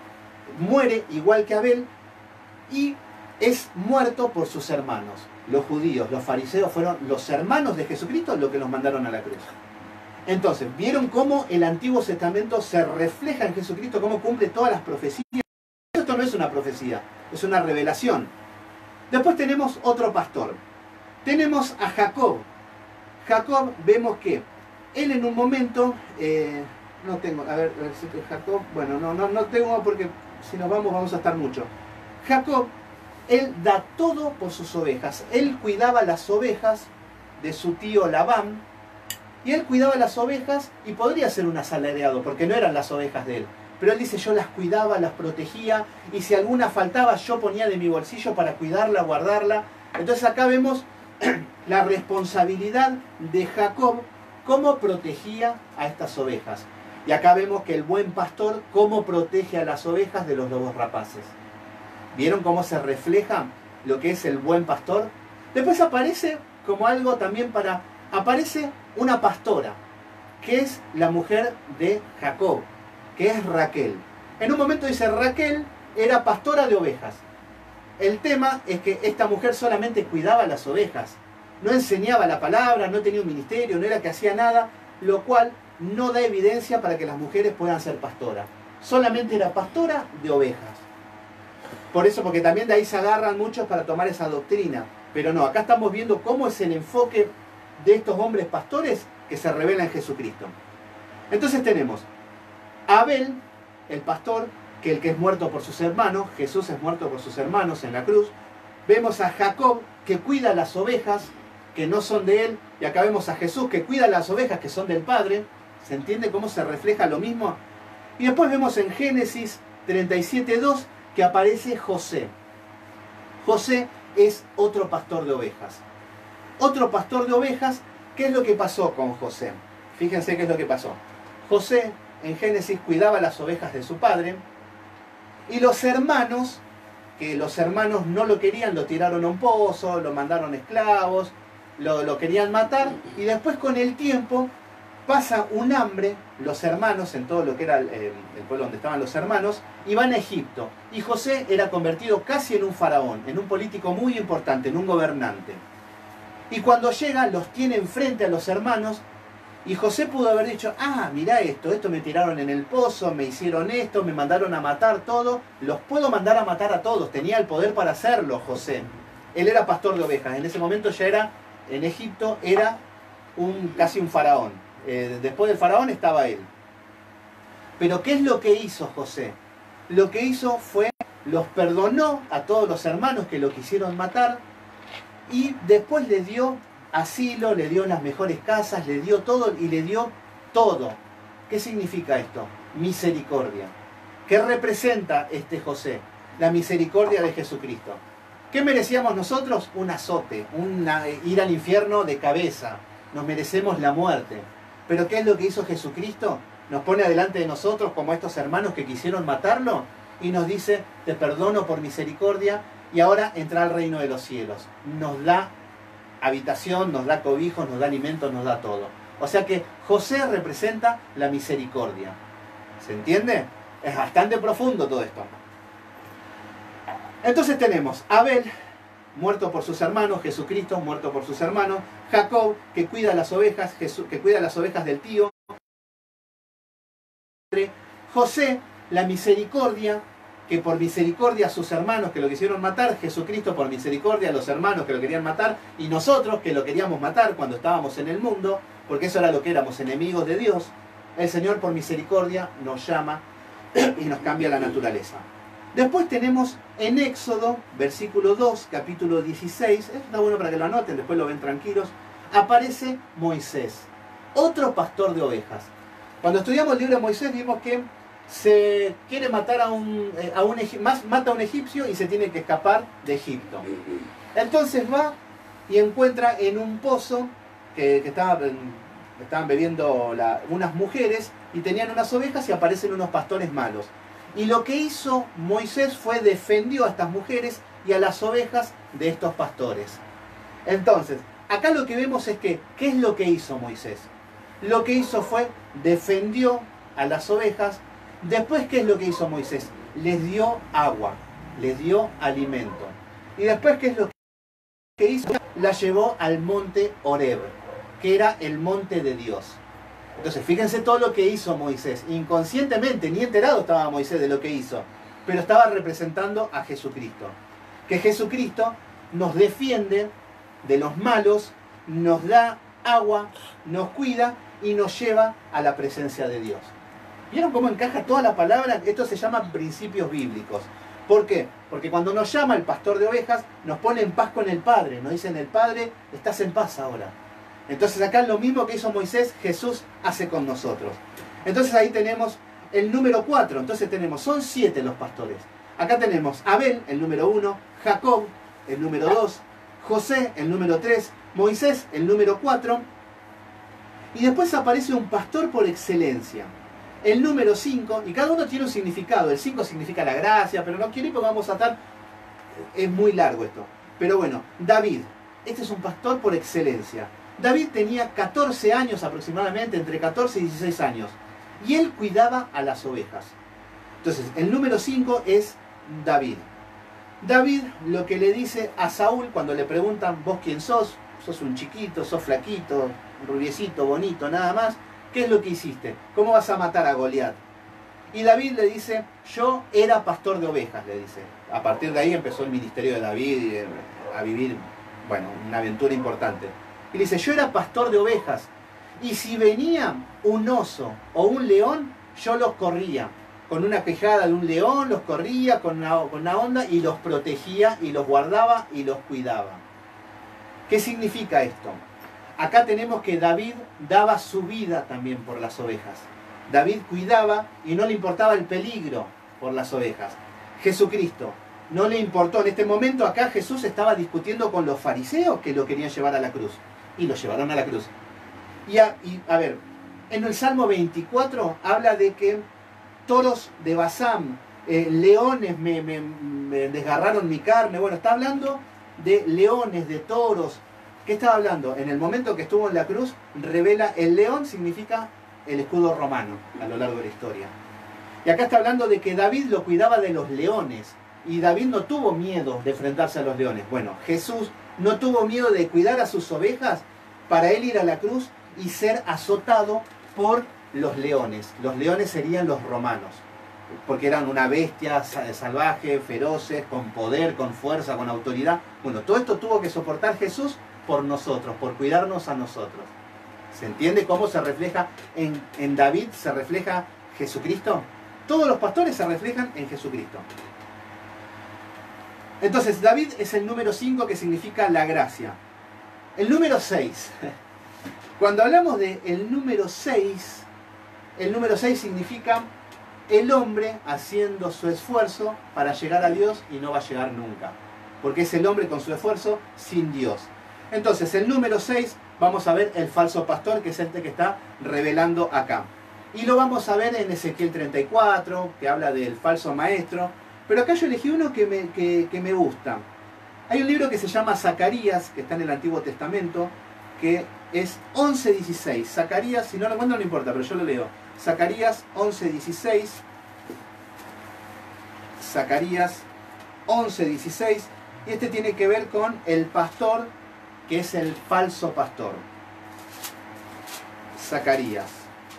Muere igual que Abel y es muerto por sus hermanos. Los judíos, los fariseos fueron los hermanos de Jesucristo los que los mandaron a la cruz. Entonces, ¿vieron cómo el Antiguo Testamento se refleja en Jesucristo, cómo cumple todas las profecías? Esto no es una profecía, es una revelación. Después tenemos otro pastor. Tenemos a Jacob. Jacob, vemos que él en un momento, no tengo, a ver si Jacob, bueno, no tengo porque si nos vamos a estar mucho. Jacob, él da todo por sus ovejas. Él cuidaba las ovejas de su tío Labán. Y él cuidaba las ovejas y podría ser un asalariado, porque no eran las ovejas de él. Pero él dice, yo las cuidaba, las protegía, y si alguna faltaba, yo ponía de mi bolsillo para cuidarla, guardarla. Entonces acá vemos la responsabilidad de Jacob, cómo protegía a estas ovejas. Y acá vemos que el buen pastor, cómo protege a las ovejas de los lobos rapaces. ¿Vieron cómo se refleja lo que es el buen pastor? Después aparece como algo también aparece una pastora, que es la mujer de Jacob, que es Raquel. En un momento dice, Raquel era pastora de ovejas. El tema es que esta mujer solamente cuidaba las ovejas. No enseñaba la palabra, no tenía un ministerio, no era que hacía nada, lo cual no da evidencia para que las mujeres puedan ser pastoras. Solamente era pastora de ovejas. Por eso, porque también de ahí se agarran muchos para tomar esa doctrina. Pero no, acá estamos viendo cómo es el enfoque de estos hombres pastores que se revelan en Jesucristo. Entonces tenemos a Abel, el pastor, que el que es muerto por sus hermanos, Jesús es muerto por sus hermanos en la cruz. Vemos a Jacob, que cuida las ovejas que no son de él, y acá vemos a Jesús, que cuida las ovejas que son del Padre. ¿Se entiende cómo se refleja lo mismo? Y después vemos en Génesis 37:2 que aparece José. José es otro pastor de ovejas. Otro pastor de ovejas. ¿Qué es lo que pasó con José? Fíjense qué es lo que pasó. José en Génesis cuidaba las ovejas de su padre, y los hermanos, que los hermanos no lo querían, lo tiraron a un pozo, lo mandaron esclavos, lo querían matar, y después con el tiempo pasa un hambre, los hermanos, en todo lo que era el pueblo donde estaban los hermanos, y van a Egipto. Y José era convertido casi en un faraón, en un político muy importante, en un gobernante. Y cuando llega, los tiene enfrente a los hermanos, y José pudo haber dicho, ah, mirá esto me tiraron en el pozo, me hicieron esto, me mandaron a matar todo, los puedo mandar a matar a todos, tenía el poder para hacerlo José. Él era pastor de ovejas, en ese momento ya era, en Egipto, era casi un faraón. Después del faraón estaba él. Pero ¿qué es lo que hizo José? Lo que hizo fue, los perdonó a todos los hermanos que lo quisieron matar, y después les dio asilo, le dio las mejores casas, le dio todo y le dio todo. ¿Qué significa esto? Misericordia. ¿Qué representa este José? La misericordia de Jesucristo. ¿Qué merecíamos nosotros? Un azote, ir al infierno de cabeza. Nos merecemos la muerte. ¿Pero qué es lo que hizo Jesucristo? Nos pone adelante de nosotros como estos hermanos que quisieron matarlo y nos dice, te perdono por misericordia y ahora entra al reino de los cielos. Nos da habitación, nos da cobijos, nos da alimentos, nos da todo. O sea que José representa la misericordia. ¿Se entiende? Es bastante profundo todo esto. Entonces tenemos a Abel, muerto por sus hermanos, Jesucristo, muerto por sus hermanos, Jacob, que cuida las ovejas, que cuida las ovejas del tío, José, la misericordia, que por misericordia a sus hermanos que lo quisieron matar, Jesucristo por misericordia a los hermanos que lo querían matar, y nosotros que lo queríamos matar cuando estábamos en el mundo, porque eso era lo que éramos, enemigos de Dios. El Señor por misericordia nos llama y nos cambia la naturaleza. Después tenemos en Éxodo, versículo 2, capítulo 16, esto está bueno para que lo anoten, después lo ven tranquilos, aparece Moisés, otro pastor de ovejas. Cuando estudiamos el libro de Moisés vimos que se quiere matar mata a un egipcio y se tiene que escapar de Egipto. Entonces va y encuentra en un pozo que estaban bebiendo unas mujeres y tenían unas ovejas y aparecen unos pastores malos. Y lo que hizo Moisés fue defendió a estas mujeres y a las ovejas de estos pastores. Entonces, acá lo que vemos es que, ¿qué es lo que hizo Moisés? Lo que hizo fue defendió a las ovejas. Después, ¿qué es lo que hizo Moisés? Les dio agua, les dio alimento. Y después, ¿qué es lo que hizo? La llevó al monte Horeb, que era el monte de Dios. Entonces, fíjense todo lo que hizo Moisés. Inconscientemente, ni enterado estaba Moisés de lo que hizo, pero estaba representando a Jesucristo. Que Jesucristo nos defiende de los malos, nos da agua, nos cuida y nos lleva a la presencia de Dios. ¿Vieron cómo encaja toda la palabra? Esto se llama principios bíblicos. ¿Por qué? Porque cuando nos llama el pastor de ovejas, nos pone en paz con el Padre. Nos dicen, el Padre, estás en paz ahora. Entonces acá lo mismo que hizo Moisés, Jesús hace con nosotros. Entonces ahí tenemos el número 4. Entonces son 7 los pastores. Acá tenemos Abel, el número 1, Jacob, el número 2, José, el número 3, Moisés, el número 4. Y después aparece un pastor por excelencia. El número 5, y cada uno tiene un significado. El 5 significa la gracia, pero no quiero ir porque vamos a estar... Es muy largo esto. Pero bueno, David. Este es un pastor por excelencia. David tenía 14 años aproximadamente, entre 14 y 16 años. Y él cuidaba a las ovejas. Entonces, el número 5 es David. David lo que le dice a Saúl cuando le preguntan, ¿vos quién sos? Sos un chiquito, sos flaquito, rubiecito, bonito, nada más. ¿Qué es lo que hiciste? ¿Cómo vas a matar a Goliat? Y David le dice, yo era pastor de ovejas, le dice. A partir de ahí empezó el ministerio de David a vivir, bueno, una aventura importante. Y le dice, yo era pastor de ovejas. Y si venía un oso o un león, yo los corría. Con una quejada de un león, los corría con una onda y los protegía y los guardaba y los cuidaba. ¿Qué significa esto? Acá tenemos que David daba su vida también por las ovejas. David cuidaba y no le importaba el peligro por las ovejas. Jesucristo no le importó. En este momento acá Jesús estaba discutiendo con los fariseos que lo querían llevar a la cruz. Y lo llevaron a la cruz. Y a ver, en el Salmo 24 habla de que toros de Basán, leones me desgarraron mi carne. Bueno, está hablando de leones, de toros. ¿Qué estaba hablando? En el momento que estuvo en la cruz, revela el león significa el escudo romano a lo largo de la historia. Y acá está hablando de que David lo cuidaba de los leones. Y David no tuvo miedo de enfrentarse a los leones. Bueno, Jesús no tuvo miedo de cuidar a sus ovejas para él ir a la cruz y ser azotado por los leones. Los leones serían los romanos, porque eran una bestia salvaje, feroces, con poder, con fuerza, con autoridad. Bueno, todo esto tuvo que soportar Jesús por nosotros, por cuidarnos a nosotros. ¿Se entiende cómo se refleja en David? ¿Se refleja Jesucristo? Todos los pastores se reflejan en Jesucristo. Entonces, David es el número 5, que significa la gracia. El número 6. Cuando hablamos del número 6, el número 6 significa el hombre haciendo su esfuerzo para llegar a Dios y no va a llegar nunca. Porque es el hombre con su esfuerzo sin Dios. Entonces, el número 6, vamos a ver el falso pastor, que es este que está revelando acá. Y lo vamos a ver en Ezequiel 34, que habla del falso maestro. Pero acá yo elegí uno que me gusta. Hay un libro que se llama Zacarías, que está en el Antiguo Testamento, que es 11:16. Zacarías, si no lo encuentro no importa, pero yo lo leo. Zacarías 11:16. Zacarías 11:16. Y este tiene que ver con el pastor, que es el falso pastor. Zacarías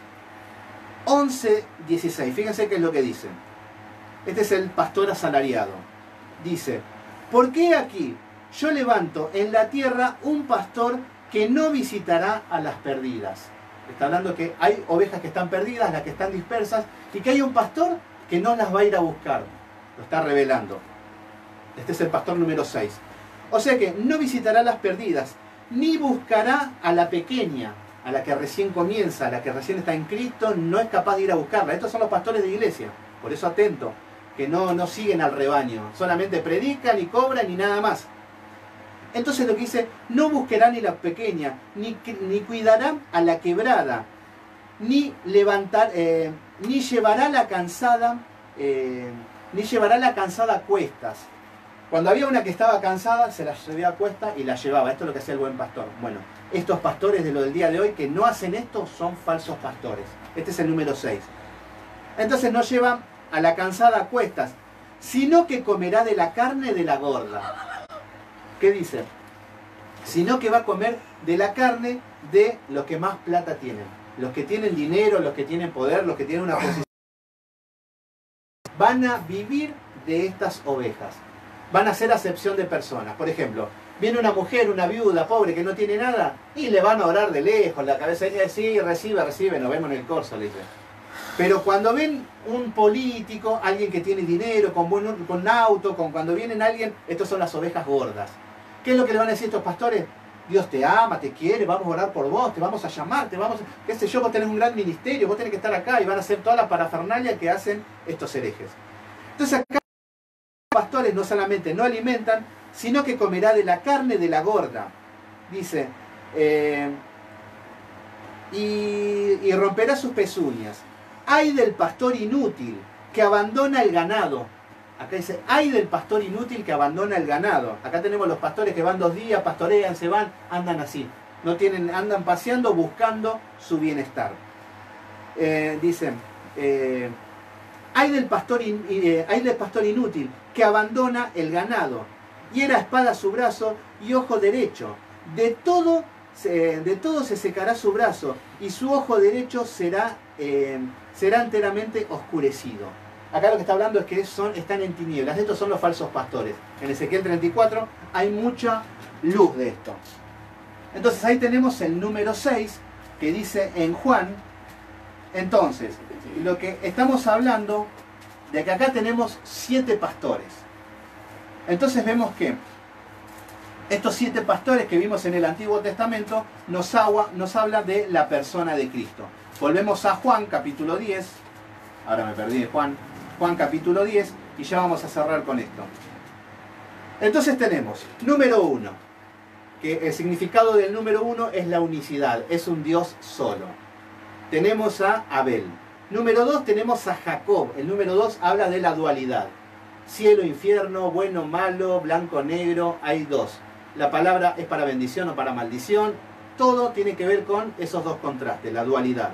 11:16. Fíjense qué es lo que dice. Este es el pastor asalariado. Dice, ¿por qué aquí yo levanto en la tierra un pastor que no visitará a las perdidas? Está hablando que hay ovejas que están perdidas, las que están dispersas, y que hay un pastor que no las va a ir a buscar. Lo está revelando. Este es el pastor número 6. O sea que no visitará a las perdidas, ni buscará a la pequeña, a la que recién comienza, a la que recién está en Cristo, no es capaz de ir a buscarla. Estos son los pastores de iglesia. Por eso atento, que no siguen al rebaño, solamente predican y cobran y nada más. Entonces lo que dice, no buscará ni la pequeña, ni cuidará a la quebrada, ni llevará la cansada, a cuestas. Cuando había una que estaba cansada, se la llevaba a cuestas y la llevaba. Esto es lo que hacía el buen pastor. Bueno, estos pastores de lo del día de hoy que no hacen esto son falsos pastores. Este es el número 6. Entonces no lleva a la cansada a cuestas, sino que comerá de la carne de la gorda. ¿Qué dice? Sino que va a comer de la carne de los que más plata tienen. Los que tienen dinero, los que tienen poder, los que tienen una posición. Van a vivir de estas ovejas. Van a hacer acepción de personas. Por ejemplo, viene una mujer, una viuda pobre que no tiene nada, y le van a orar de lejos, la cabeza dice, sí, recibe, nos vemos en el corso, le dice. Pero cuando ven un político, alguien que tiene dinero, con auto, cuando vienen alguien, estos son las ovejas gordas. ¿Qué es lo que le van a decir estos pastores? Dios te ama, te quiere, vamos a orar por vos, te vamos a llamar, qué sé yo, vos tenés un gran ministerio, vos tenés que estar acá, y van a hacer toda la parafernalia que hacen estos herejes. Entonces acá los pastores no solamente no alimentan, sino que comerá de la carne de la gorda. Dice, y romperá sus pezuñas. Ay del pastor inútil que abandona el ganado. Acá dice, ay del pastor inútil que abandona el ganado. Acá tenemos los pastores que van 2 días, pastorean, se van, andan así. Andan paseando buscando su bienestar. Dicen, hay del pastor inútil que abandona el ganado, y era espada su brazo y ojo derecho. De todo se secará su brazo, y su ojo derecho será enteramente oscurecido. Acá lo que está hablando es que están en tinieblas. Estos son los falsos pastores. En Ezequiel 34 hay mucha luz de esto. Entonces ahí tenemos el número 6 que dice en Juan. Entonces, lo que estamos hablando de que acá tenemos 7 pastores. Entonces vemos que estos 7 pastores que vimos en el Antiguo Testamento nos habla de la persona de Cristo. Volvemos a Juan capítulo 10. Ahora me perdí de Juan. Juan capítulo 10 y ya vamos a cerrar con esto. Entonces tenemos, número 1, que el significado del número 1 es la unicidad, es un Dios solo. Tenemos a Abel. Número 2 tenemos a Jacob. El número 2 habla de la dualidad. Cielo, infierno, bueno, malo, blanco, negro, hay 2. La palabra es para bendición o para maldición. Todo tiene que ver con esos 2 contrastes, la dualidad.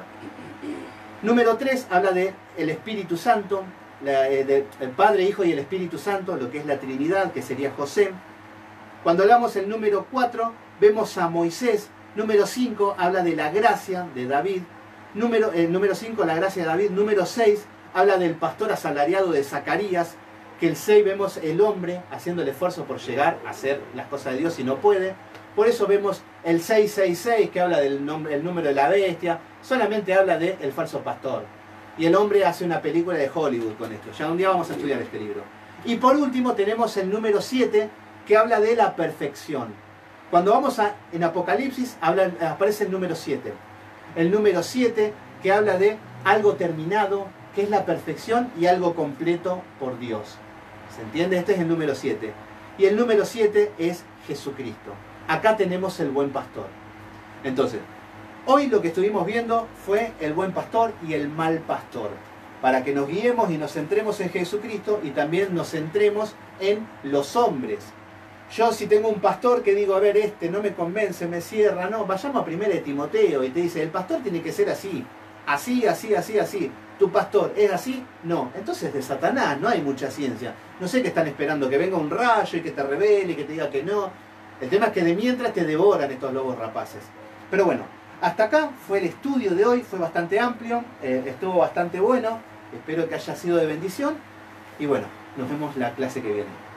Número 3 habla de el Espíritu Santo, el Padre, Hijo y el Espíritu Santo, lo que es la Trinidad, que sería José. Cuando hablamos el número 4, vemos a Moisés. Número 5 habla de la gracia de David. Número 5, la gracia de David. Número 6 habla del pastor asalariado de Zacarías. Que el 6 vemos el hombre haciendo el esfuerzo por llegar a hacer las cosas de Dios y no puede. Por eso vemos el 666 que habla del el número de la bestia. Solamente habla del falso pastor. Y el hombre hace una película de Hollywood con esto. Ya un día vamos a estudiar este libro. Y por último tenemos el número 7 que habla de la perfección. Cuando vamos en Apocalipsis aparece el número 7. El número 7 que habla de algo terminado, que es la perfección y algo completo por Dios. ¿Se entiende? Este es el número 7. Y el número 7 es Jesucristo. Acá tenemos el buen pastor. Entonces, hoy lo que estuvimos viendo fue el buen pastor y el mal pastor. Para que nos guiemos y nos centremos en Jesucristo y también nos centremos en los hombres. Yo si tengo un pastor que digo, a ver, este no me convence, me cierra, no, vayamos a 1 de Timoteo y te dice, el pastor tiene que ser así, así, así, así, así. ¿Tu pastor es así? No. Entonces de Satanás, no hay mucha ciencia. No sé qué están esperando, que venga un rayo y que te revele y que te diga que no. El tema es que de mientras te devoran estos lobos rapaces. Pero bueno, hasta acá fue el estudio de hoy, fue bastante amplio, estuvo bastante bueno, espero que haya sido de bendición y bueno, nos vemos la clase que viene.